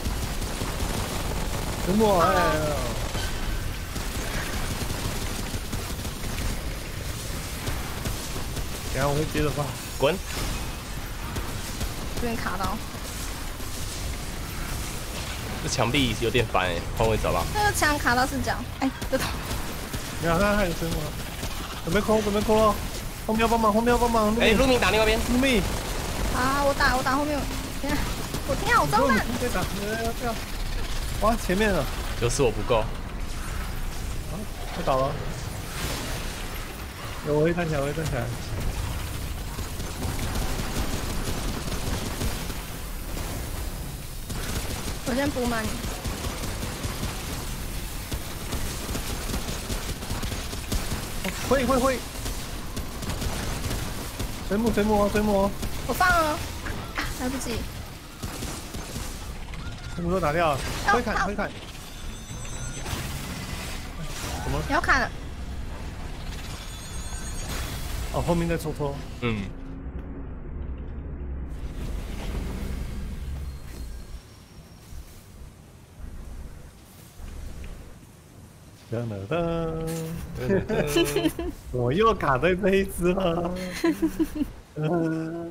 沉默哎。等下我会接着放。 滚。 这边卡到。 这墙壁有点烦哎，换位走吧。 那个枪卡到视角，哎，这头。 你看他还有生吗？准备扣，准备扣了。后面要帮忙，后面要帮忙。 哎，陆明打另外一边。 陆明。 啊，我打，我打后面。天啊，我天啊，我装弹。 别打，不要。哇，前面了。 就是我不够。 啊，快倒了。有，我会站起来，我会站起来。 我先补满你。 会会会。追木追木哦，追木哦。 我放了，啊，来不及。 追木都打掉了，挥砍挥砍。什么？ 你要砍了。 哦，后面再抽抽。 嗯。 噔噔噔，我又卡在这一只了。嗯，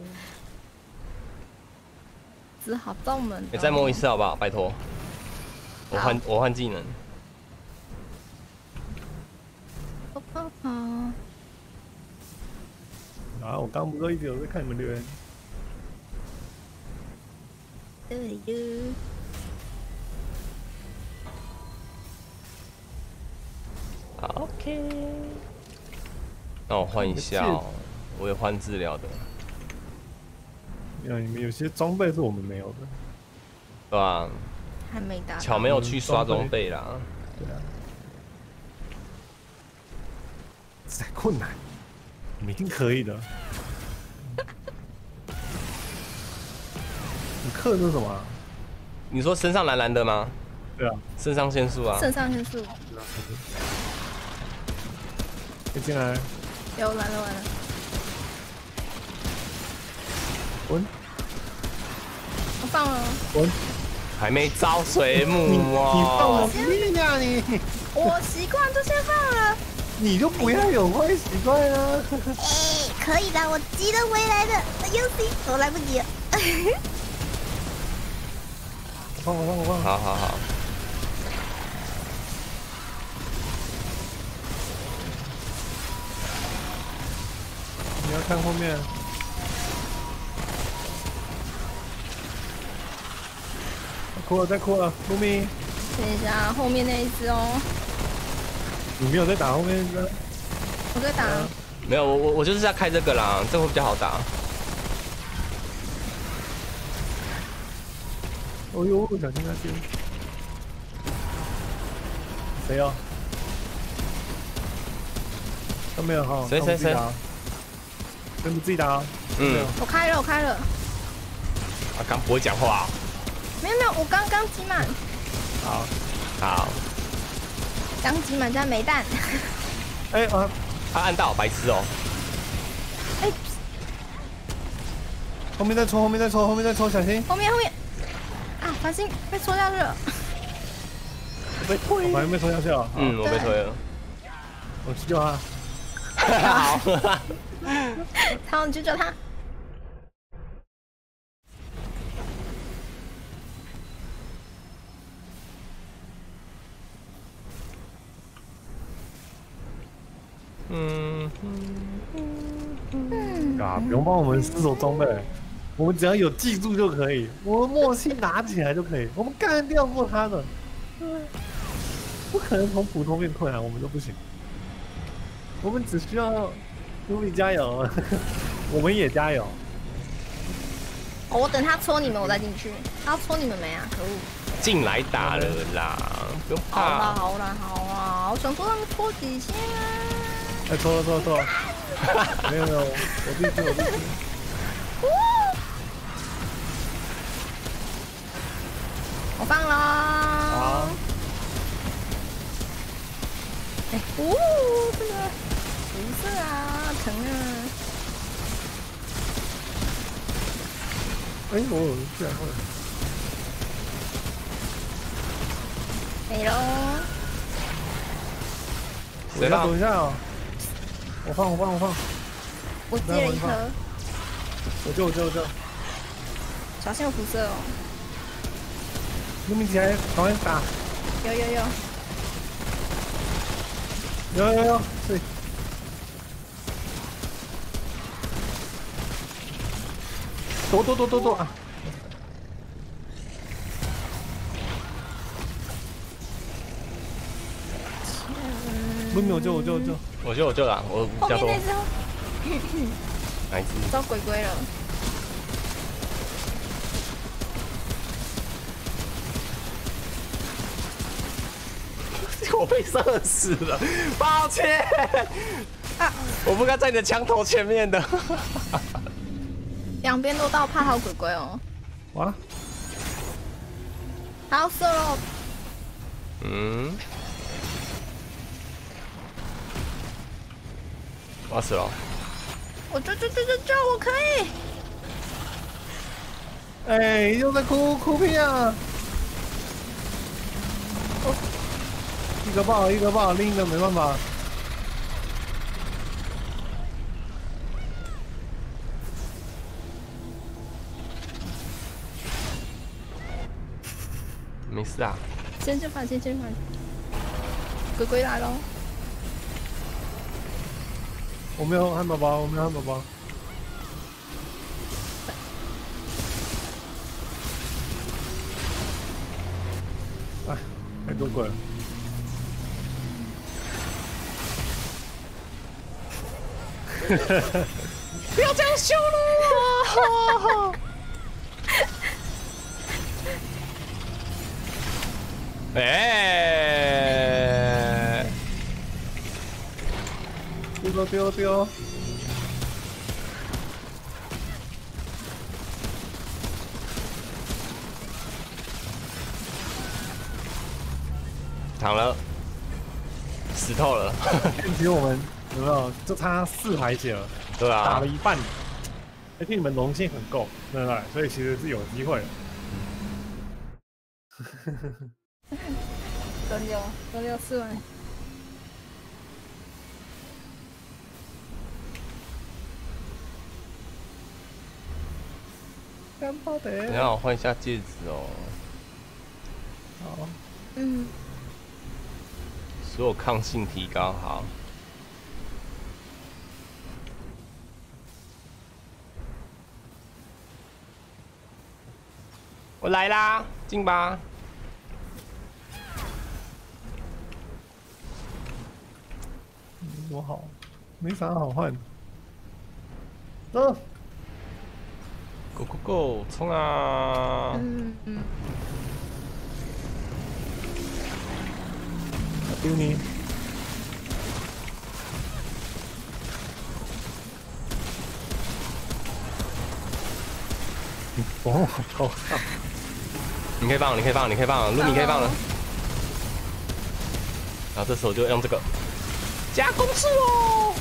只好动门。 你再摸一次好不好？拜托。我换我换技能。 啊！我刚不是一直有在看你们留言。 对的。 OK， 那我换一下哦，我也换治疗的。 因为你们有些装备是我们没有的， 对吧？ 还没打。 巧没有去刷装备啦。 对啊。再困难，你们一定可以的。你克的是什么、啊？ 你说身上蓝蓝的吗？ 对啊。 肾上腺素啊。 肾上腺素。 可以进来。 有完了完了。 滚！ 我放了。 滚！ 还没招水母哦。 你放我屁呀你！ 我习惯就先放了。 你就不要有坏习惯啊！ 哎，可以的，我急得回来的。U C， 我来不及了。 放我放我放。 好好好。 你要看后面。哭了，再哭了，卢米。 等一下，后面那一只哦。 你没有在打后面的？ 我在打。 嗯、没有，我我我就是在开这个啦，这个会比较好打。 哦呦，小心那边。谁哦？都没有哈。 谁谁谁？ 跟你自己打啊。 嗯。 我开了，我开了。 啊，刚不会讲话。 没有没有，我刚刚挤满。 好。 好。 刚挤满加没弹。 哎啊！ 他按到，白痴哦。 哎。 后面再抽，后面再抽，后面再抽，小心。 后面后面。啊！繁星被戳下去了。 我被推。我还没被戳下去啊。 嗯，我被推了。 我去救他。 好。 好，你去救他。 嗯嗯啊，不用帮我们失手装备，我们只要有记住就可以，我们默契拿起来就可以，我们干掉过他的，不可能从普通变困难，我们都不行。我们只需要努力加油，我们也加油。 哦，我等他戳你们，我再进去。他要戳你们没啊？可恶！ 进来打了啦，不用怕。 好啦好啦好啦，我想说他们戳几下。 哎，戳了戳了戳了，没有没有，我自己我自己。 我放了。 好。 哎，哦，这个不是啊，疼啊！ 哎，我居然会。 没喽。 谁放？等一下哦。我放我放我放。 我接了一颗。 我救我救我救。 小心有辐射哦。 陆明起来，赶快打！ 有有有， 有有有，对。躲躲躲躲躲啊！陆明，我救我救我救！ 我救我救了，我比较多后面那。只哦， 哪一只？ 遭鬼鬼了。 我被射死了，抱歉。啊、我不该在你的枪头前面的。 两边都到，怕好鬼鬼哦。 哇！ 好射了， 嗯，我要死了。 我救救救救救，我可以。 哎，又在哭哭屁啊！哦，一个爆一个爆，另一个没办法。 没事啊， 先去吧，先去吧。鬼鬼来了， 我没有汉堡包，我没有汉堡包。哎，太多鬼了。 不要这样羞辱我！哎， 丢丢丢！ 躺了，死透了。 其实我们有没有就差四排血了？ 对啊， 打了一半，而且你们龙性很够，对不对？所以其实是有机会的。 轮流轮流吃完。 干爆的！ 等一下我换一下戒指哦。 好， 嗯， 所有抗性提高，好。我来啦，进吧。 多好，没啥好换。嗯 Go Go Go， 冲啊！ 嗯嗯， 丢你！哦，好上！ 你可以放，你可以放，你可以放，路你可以放了。然后这时候就用这个加攻速哦。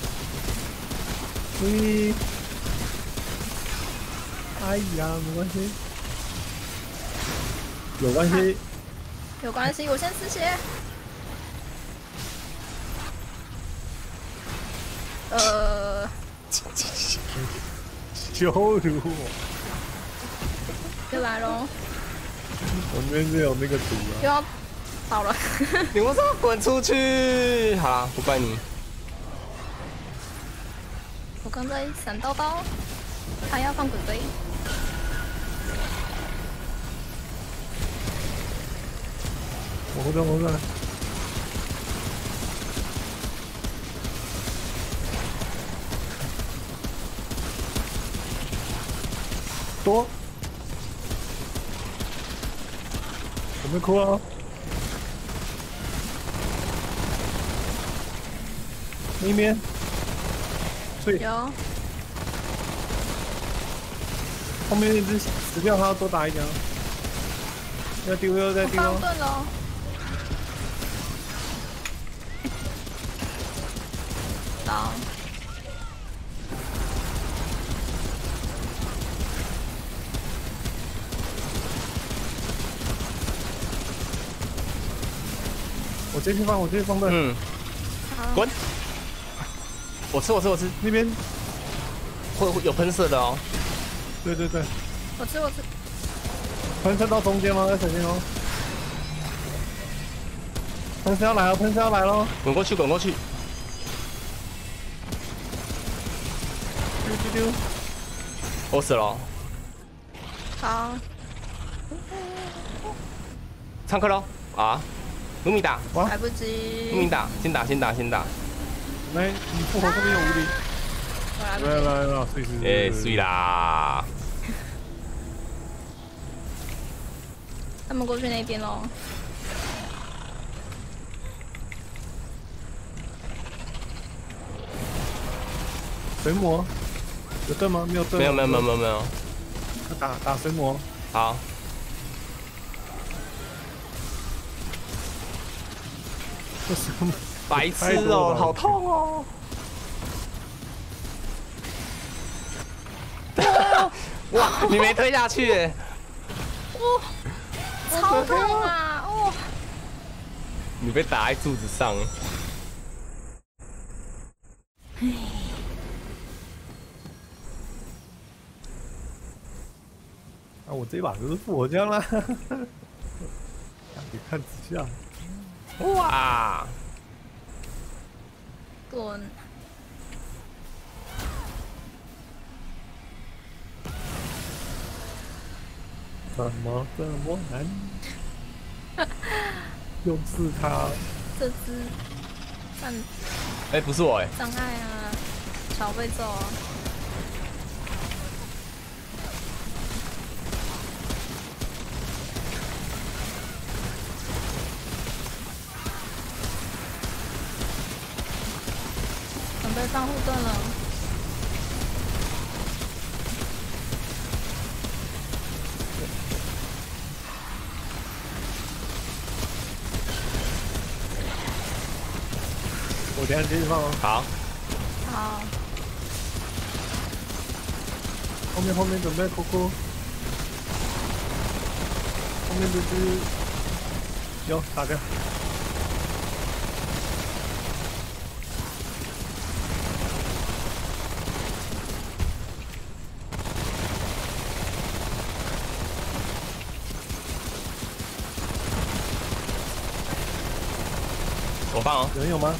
你，哎呀，没关系，有关系。 有关系，我先吃血。呃， 羞辱我！ 又来喽， 我们这边是有那个毒啊。 又要倒了。 你为什么滚出去？好啦，不怪你。 我刚在闪叨叨，他要放鬼鬼。 我活着，活着。多。我没哭啊。那边。对。 有。 后面那只死掉，他要多打一点哦。要丢又再丢。 放盾了。倒。 我这去放，我这去放盾。 嗯。滚！我吃，我吃，我吃。 那边会会有喷射的哦。 对对对。 我吃，我吃。 喷射到中间吗？要小心哦！喷射要来了，喷射要来了！ 滚过去，滚过去！ 丢丢丢！ 我死了。 好， 上课喽！啊，卢米打， 哇来不及。 卢米打，先打，先打，先打。 来，你复活这边有无敌。 我来不来及。 来来，碎碎哎，碎啦！ 他们过去那边喽。 水魔有盾吗？没有盾。 没有没有没有没有没有。 打打水魔。 好。 这什么？ 白痴哦，好痛哦！哇，你没推下去耶！ 哇，超痛啊！哦， 你被打在柱子上。 啊，我这把就是复活枪啦！你看仔细。 哇！ 滚！ 怎么这么难？又是他！ 这只犯哎，不是我哎， 障碍啊，小被揍啊！准备放护盾了。 我等下继续放哦。 好。 好。 后面后面准备哭哭。后面这只有打掉。 我放哦。 人有吗？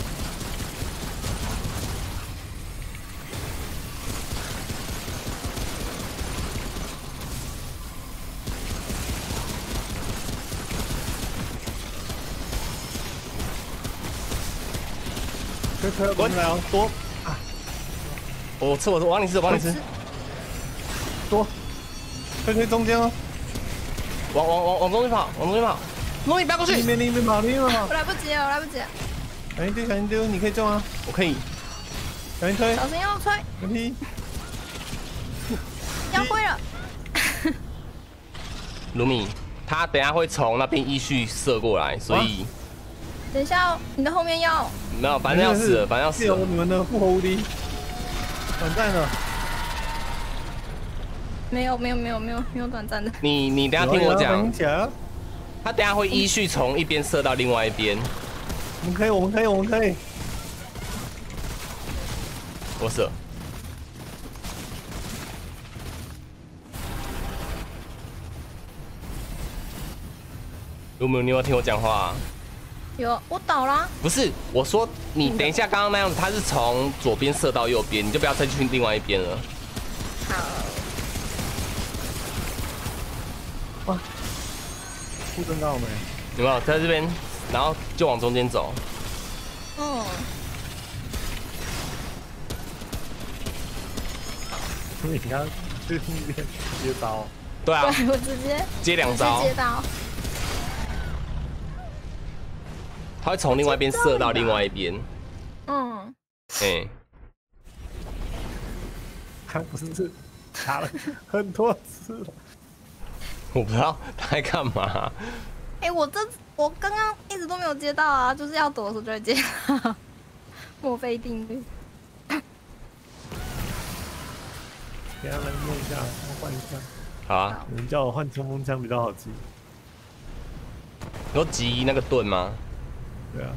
推推过来哦，多啊！ 我吃，我吃，我帮你吃，我帮你吃。 多，推推中间哦。 往往往往中间跑，往中间跑。诺伊，不要过去！ 另一边另一边跑，另一边跑。 我来不及了，我来不及了。 小心丢，小心丢，你可以中啊！ 我可以。 小心推， 小心要推， 小心。 要挥了。 卢米，他等下会从那边依序射过来，所以等一下，你的后面要没有，反正要死了，反正要死了。 有你们的复活无敌，短暂的。 没有没有没有没有没有短暂的。 你你等下听我讲， 讲。 他等下会依序从一边射到另外一边。 我们可以，我们可以，我们可以。 我射。有没有？你有没有听我讲话啊？ 有，我倒啦。 不是，我说你等一下，刚刚那样子，他是从左边射到右边，你就不要再去另外一边了。 好。 哇，护盾到没？ 有没有在这边？然后就往中间走。 嗯。 你看，去那边接刀。 对啊。 对，我直接接两招。 接到。 他会从另外一边射到另外一边。 嗯。 哎。 他不是是打了很多次了。 我不知道他在干嘛。 哎、欸，我这我刚刚一直都没有接到啊，就是要躲的时候就会接到。墨菲定律。 给他来弄一下，换一下。 好啊。 有人叫我换冲锋枪比较好击。 有击那个盾吗？ 对啊。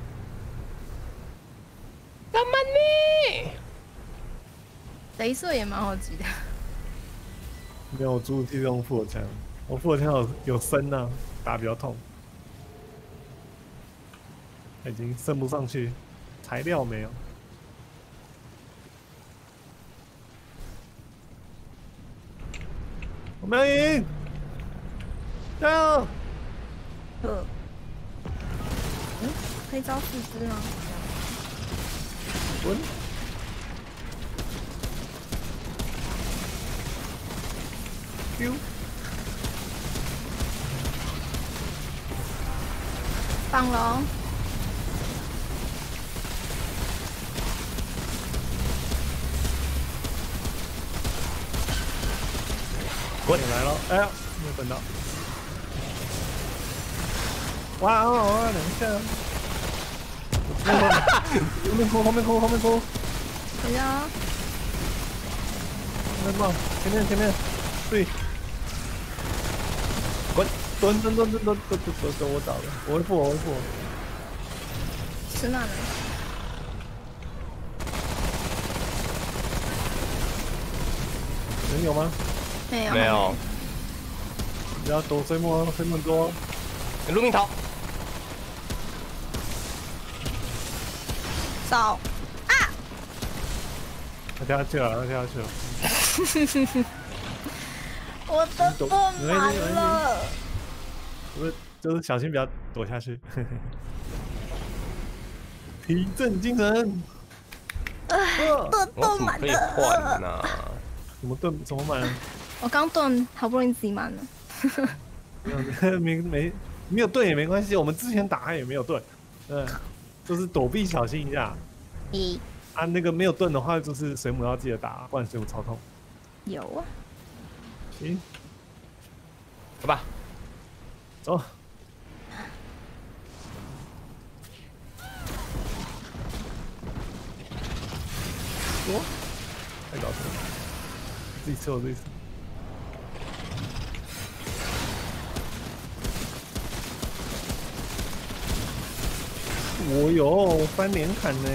干嘛呢？ 镭射也蛮好击的。 没有，我主武器用复活枪。 我副枪有有升呢、啊，打比较痛，已经升不上去，材料没有。我们要赢！加油！ 呃，嗯，可以招四肢吗？ 滚！丢！ 放龙， 滚来了！哎呀，没有等到。哇哦，两下！后面哭，后面哭，后面哭！ 等一下啊， 后面爆！前面，前面！对！滚！蹲蹲蹲蹲蹲蹲蹲蹲蹲！我倒了，我会复我，我会复我。 吃满了。 人有吗？ 没有。 没有。 你要躲水母，水母多。 陆明逃。 扫。啊！ 他掉下去了，他掉下去了。 我的盾满了。 不是，就是小心不要躲下去。提振精神。 盾盾满可以换了。 呐？ 怎么盾怎么满？ 我刚盾好不容易自己满了。 没没没有盾也没关系，我们之前打也没有盾，嗯，就是躲避小心一下。 咦？ 啊，那个没有盾的话，就是水母要记得打，不然水母超痛。 有啊。 行， 走吧。 走。我，太搞笑了，自己吃我自己吃。我有翻脸砍呢，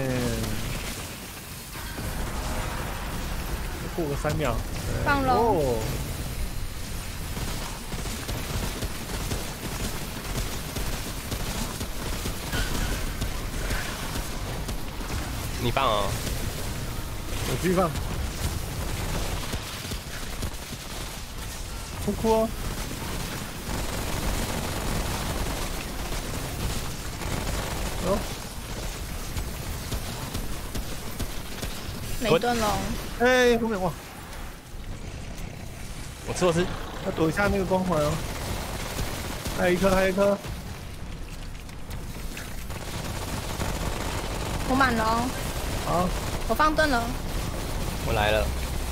过个三秒。 放龙。 哦你放哦。 我继续放。哭哭哦。哦。 没盾龙。 哎，后面哇！ 我吃我吃。 要躲一下那个光环哦。还有一颗，还有一颗。 我满龙。 好。 我放盾了。 我来了。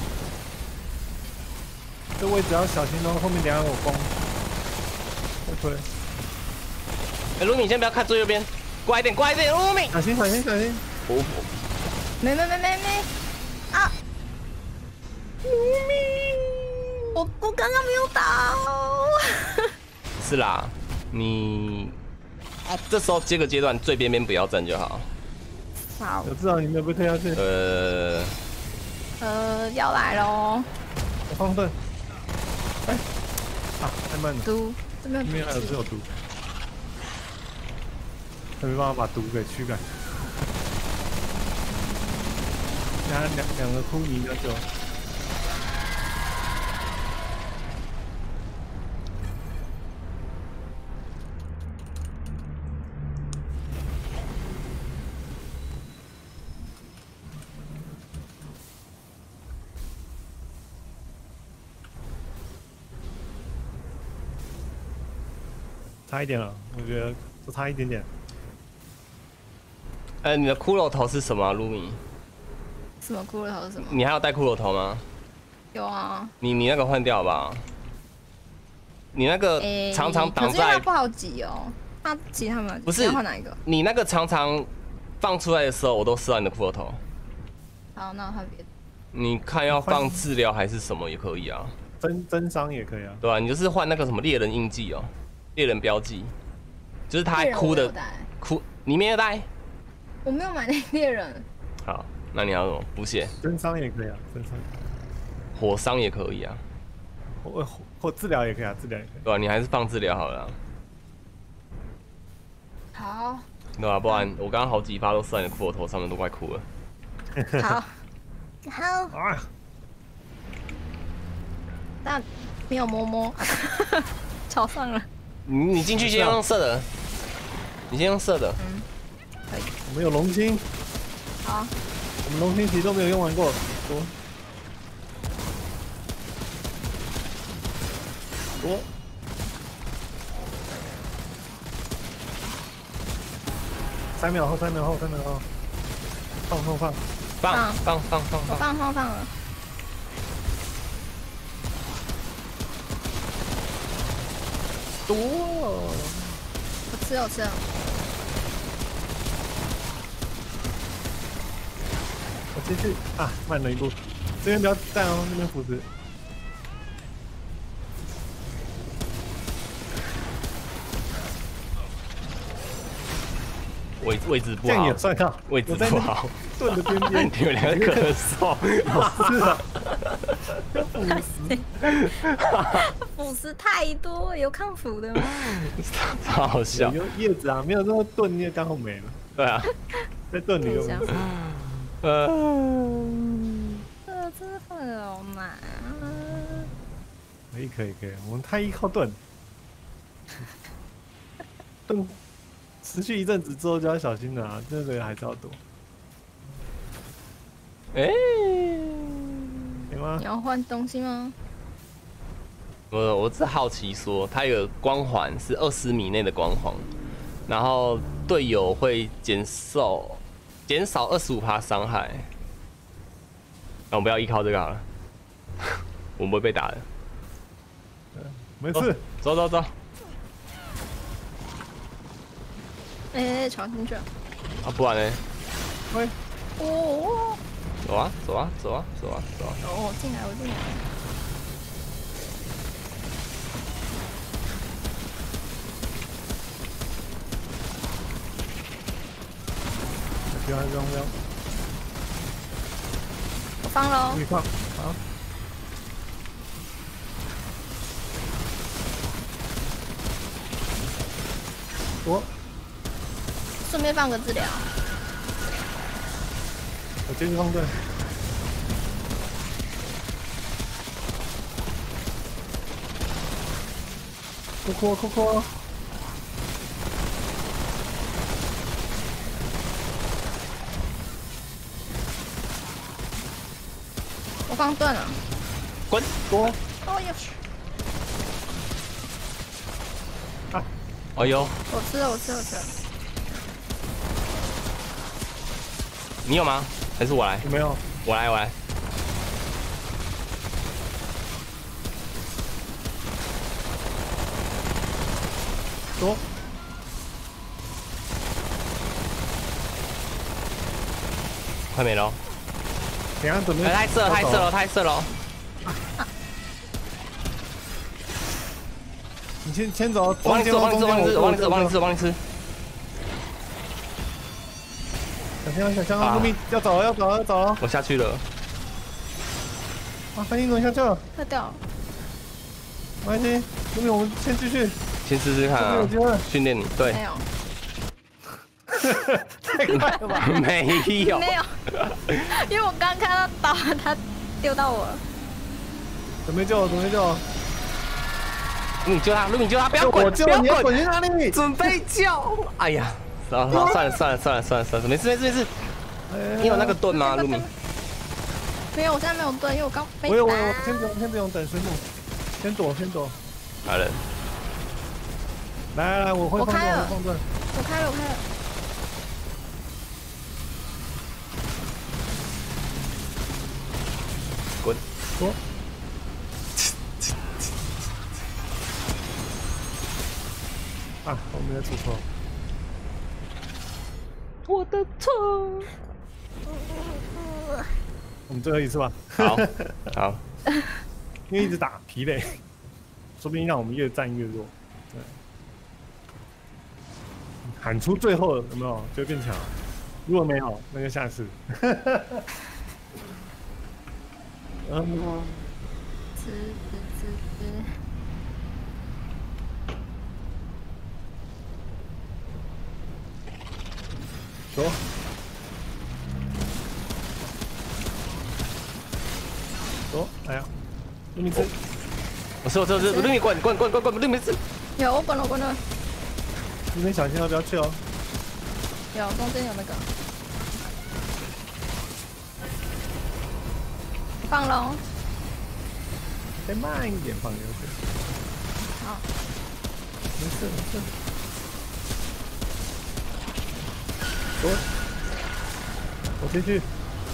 这位置要小心哦，后面等下有风。会推。 哎，卢米先不要看最右边，过来一点，过来一点，卢米。 小心，小心，小心。 我没没没没没。啊！卢米，我我刚刚没有打哦。 是啦，你啊，这时候这个阶段最边边不要站就好。 好。 我知道你没有被推下去。 呃。 呃，要来喽。 我放盾。哎，啊，太慢了。 毒，这边这边还有只有毒，他没办法把毒给驱赶。两两两个空赢了就。差一点了，我觉得就差一点点。 呃，你的骷髅头是什么、啊，卢米？ 什么骷髅头是什么？ 你还有戴骷髅头吗？ 有啊。 你你那个换掉吧。你那个常常挡在， 可是它不好挤哦。它挤他们不是换哪一个？ 你那个常常放出来的时候，我都吃到你的骷髅头。 好，那我换别的。 你看要放治疗还是什么也可以啊。 增增伤也可以啊。 对啊，你就是换那个什么猎人印记哦。猎人标记，就是他还哭的哭，你没有带？ 我没有买那猎人。 好，那你要什么补血？ 增伤也可以啊，增伤。 火伤也可以啊。 我我治疗也可以啊，治疗也可以。 对吧、啊？你还是放治疗好了、啊。 好， 对吧、啊？不然我刚刚好几发都射在你骷髅头上面，都快哭了。 好，好， 啊！ 但没有摸摸，朝上了。 你你进去先用射的，你先用射的。 嗯，可以。 我们有龙星， 好， 我们龙星其实都没有用完过。多多。三秒后，三秒后，三秒后，放放放放放放放我放， 放放放了。 多。 我吃了，我吃了。 我继续啊，慢了一步。这边不要站哦，那边扶持。 位位置不好这样也，算啊， 位置我在不好。 盾的边边。 你们两个咳嗽， 是啊， 腐蚀太多，有抗腐的吗？ 超好笑。 有叶子啊，没有那么盾，你也刚好没了。 对啊， 在盾里有。 呃， 这真的好难啊！ 可以可以可以，我们太依靠盾。盾持续一阵子之后就要小心了啊，这个还是要躲。 哎， 可以吗你？要换东西吗？ 我我只好奇说，它有光环是二十米内的光环，然后队友会减少减少二十五趴伤害。那我们不要依靠这个好了，我们不会被打的。 没事。 走走走。 哎，闯进去了。 啊，不然呢？ 喂， 哦， 走啊，走啊，走啊，走啊，走啊！ 哦，进来，我进来。 不要不要不要， 我放喽注。意放，好。我顺便放个治疗。 我继续放盾。扣扣扣扣。 我放盾了。 滚！ 多。 哦哟， 啊！ 哎呦， 我吃了，我吃了，我吃了。 你有吗？还是我来？ 有没有？ 我来，我来。 多。 快没了。 等下准备。 哎，太射了，太射了，太射了！ 你先先走， 我帮你吃，我帮你吃，我帮你吃，我帮你吃，我帮你吃，我帮你吃。 小香小香啊，后面要走了，要走了，要走了。 我下去了。 啊，反应怎么下去了？ 快掉了。 没关系，后面我们先继续。 先试试看啊有机会， 训练你。对没，有， 太快了吧？ 没有， 没有，因为我刚看到刀，他丢到我了。 准备救我，准备救我。 卢米救他，卢米救他，不要滚， 我救你，要不要滚， 滚去哪里？ 准备救！哎呀，好好算了算了算了算了算了，没事没事没事。 哎你有那个盾吗，卢米？ 没有，我现在没有盾，因为我刚被我有我有， 打。 先不用先不用等水母，先躲先躲。 好了， 来来来，我会放盾， 我开了我放盾。 我开了，我开了。 滚！ 躲。啊，我没有出错。 我的错。 我们最后一次吧。 好，好， 因为一直打疲累，说不定让我们越战越弱。对，喊出最后有没有就会变强？如果没有，那就下次。嗯， 吃走。走，哎呀，卢米斯， 我是我是我是卢米滚滚滚滚滚卢米斯。 有我滚了滚了。 你们小心哦，不要去哦。 有中间有那个。放龙。 再慢一点放流水。 好。 没事没事。走，我先去。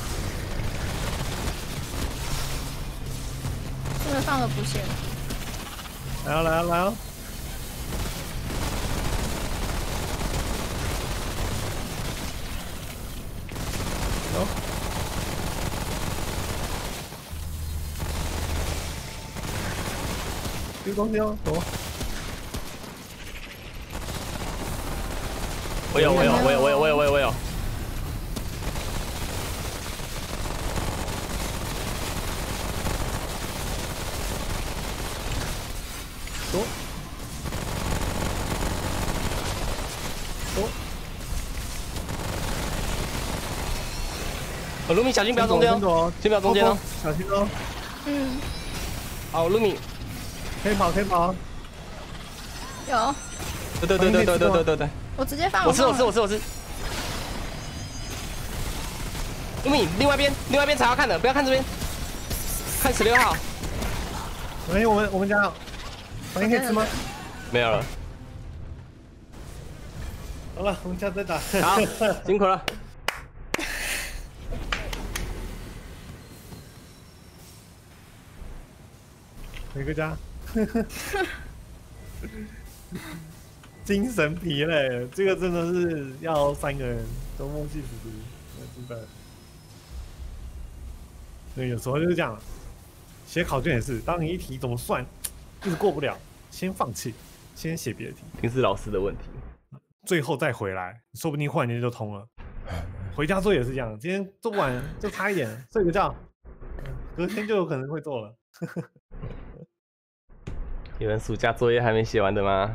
这边放个补血。 来哦来哦来哦！走。丢东西哦，走。 我有我有我有我有我有我有我有。 走。走。 哦，卢米小心不要中间哦，先不要中间哦， 小心哦。 嗯。 好，卢米。 可以跑可以跑。 有。 对对对对对对对对对。 我直接放。 我是我是我是我是。卢米，另外一边另外一边才要看的，不要看这边，看十六号。 哎，我们我们家有，反应可以吃吗？ 没有了。 好了，我们下次再打。 好，辛苦了。 每个家。精神疲累，这个真的是要三个人都默契十足，真的。对，有时候就是这样，写考卷也是，当你一题怎么算，就是过不了，先放弃，先写别的题。 一定是老师的问题， 最后再回来，说不定忽然间就通了。回家做也是这样，今天做不完就差一点，睡个觉，隔天就有可能会做了。 有人暑假作业还没写完的吗？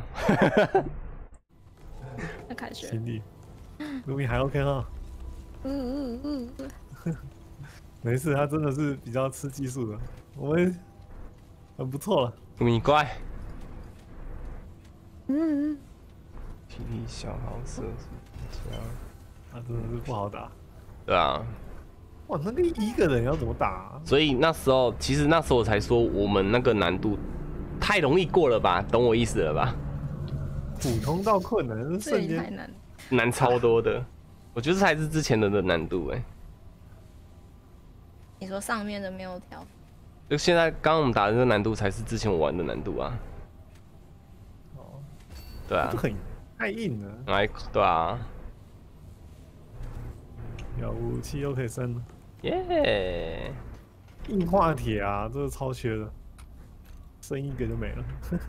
要开学。 兄弟，卢米还 OK 哈？ 嗯嗯嗯。 没事，他真的是比较吃技术的，我们很不错了。 卢米乖。 嗯嗯。 体力消耗色素加。 他真的是不好打。 对啊。 哇，那个一个人要怎么打啊？ 所以那时候，其实那时候我才说我们那个难度。太容易过了吧，懂我意思了吧？ 普通到困难，瞬间太难， 难超多的。我觉得这才是之前的的难度哎、欸。 你说上面的没有调？ 就现在刚刚我们打的这个难度才是之前我玩的难度啊。 哦， 对啊， 就很太硬了。 哎，对啊。 有武器又可以升了， 耶！ 硬化铁啊，这个超缺的。升一个就没了。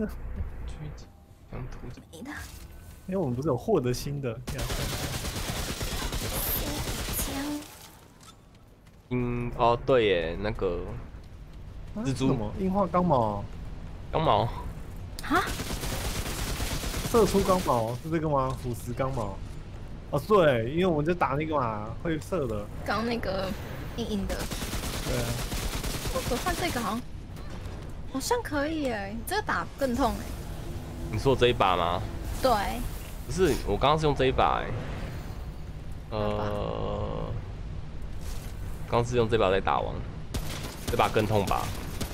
没的。 因为我们不是有获得新的？ 嗯，哦，对耶，那个蜘蛛什么硬化钢矛？ 钢矛？ 啊？ 射出钢矛是这个吗？腐蚀钢矛？哦，对，因为我们就打那个嘛，会射的。 刚那个硬硬的。 对啊。 我换这个好像。好像可以耶，你这个打更痛哎。 你说我这一把吗？ 对。 不是，我刚刚是用这一把哎。呃，刚是用这把在打王，这把更痛吧？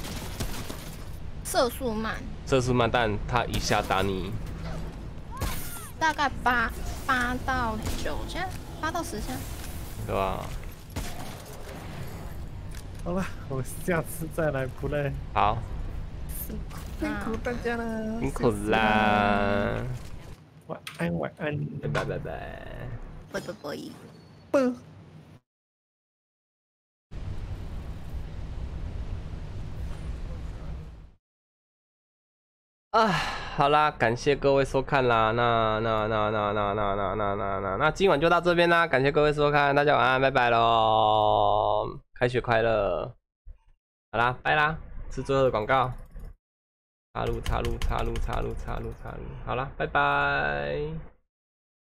射速慢。 射速慢，但他一下打你。 大概八八到九下，八到十下。 对吧？ 好了，我们下次再来 play。 好。 辛苦大家了， 辛苦啦！ 晚安，晚安， 拜拜拜拜， 拜拜拜拜。 啊，好啦，感谢各位收看啦，那那那那那那那那那那那今晚就到这边啦，感谢各位收看，大家晚安，拜拜喽，开学快乐！好啦，拜啦，是最后的广告。 插入插入插入插入插入插入，好了，拜拜。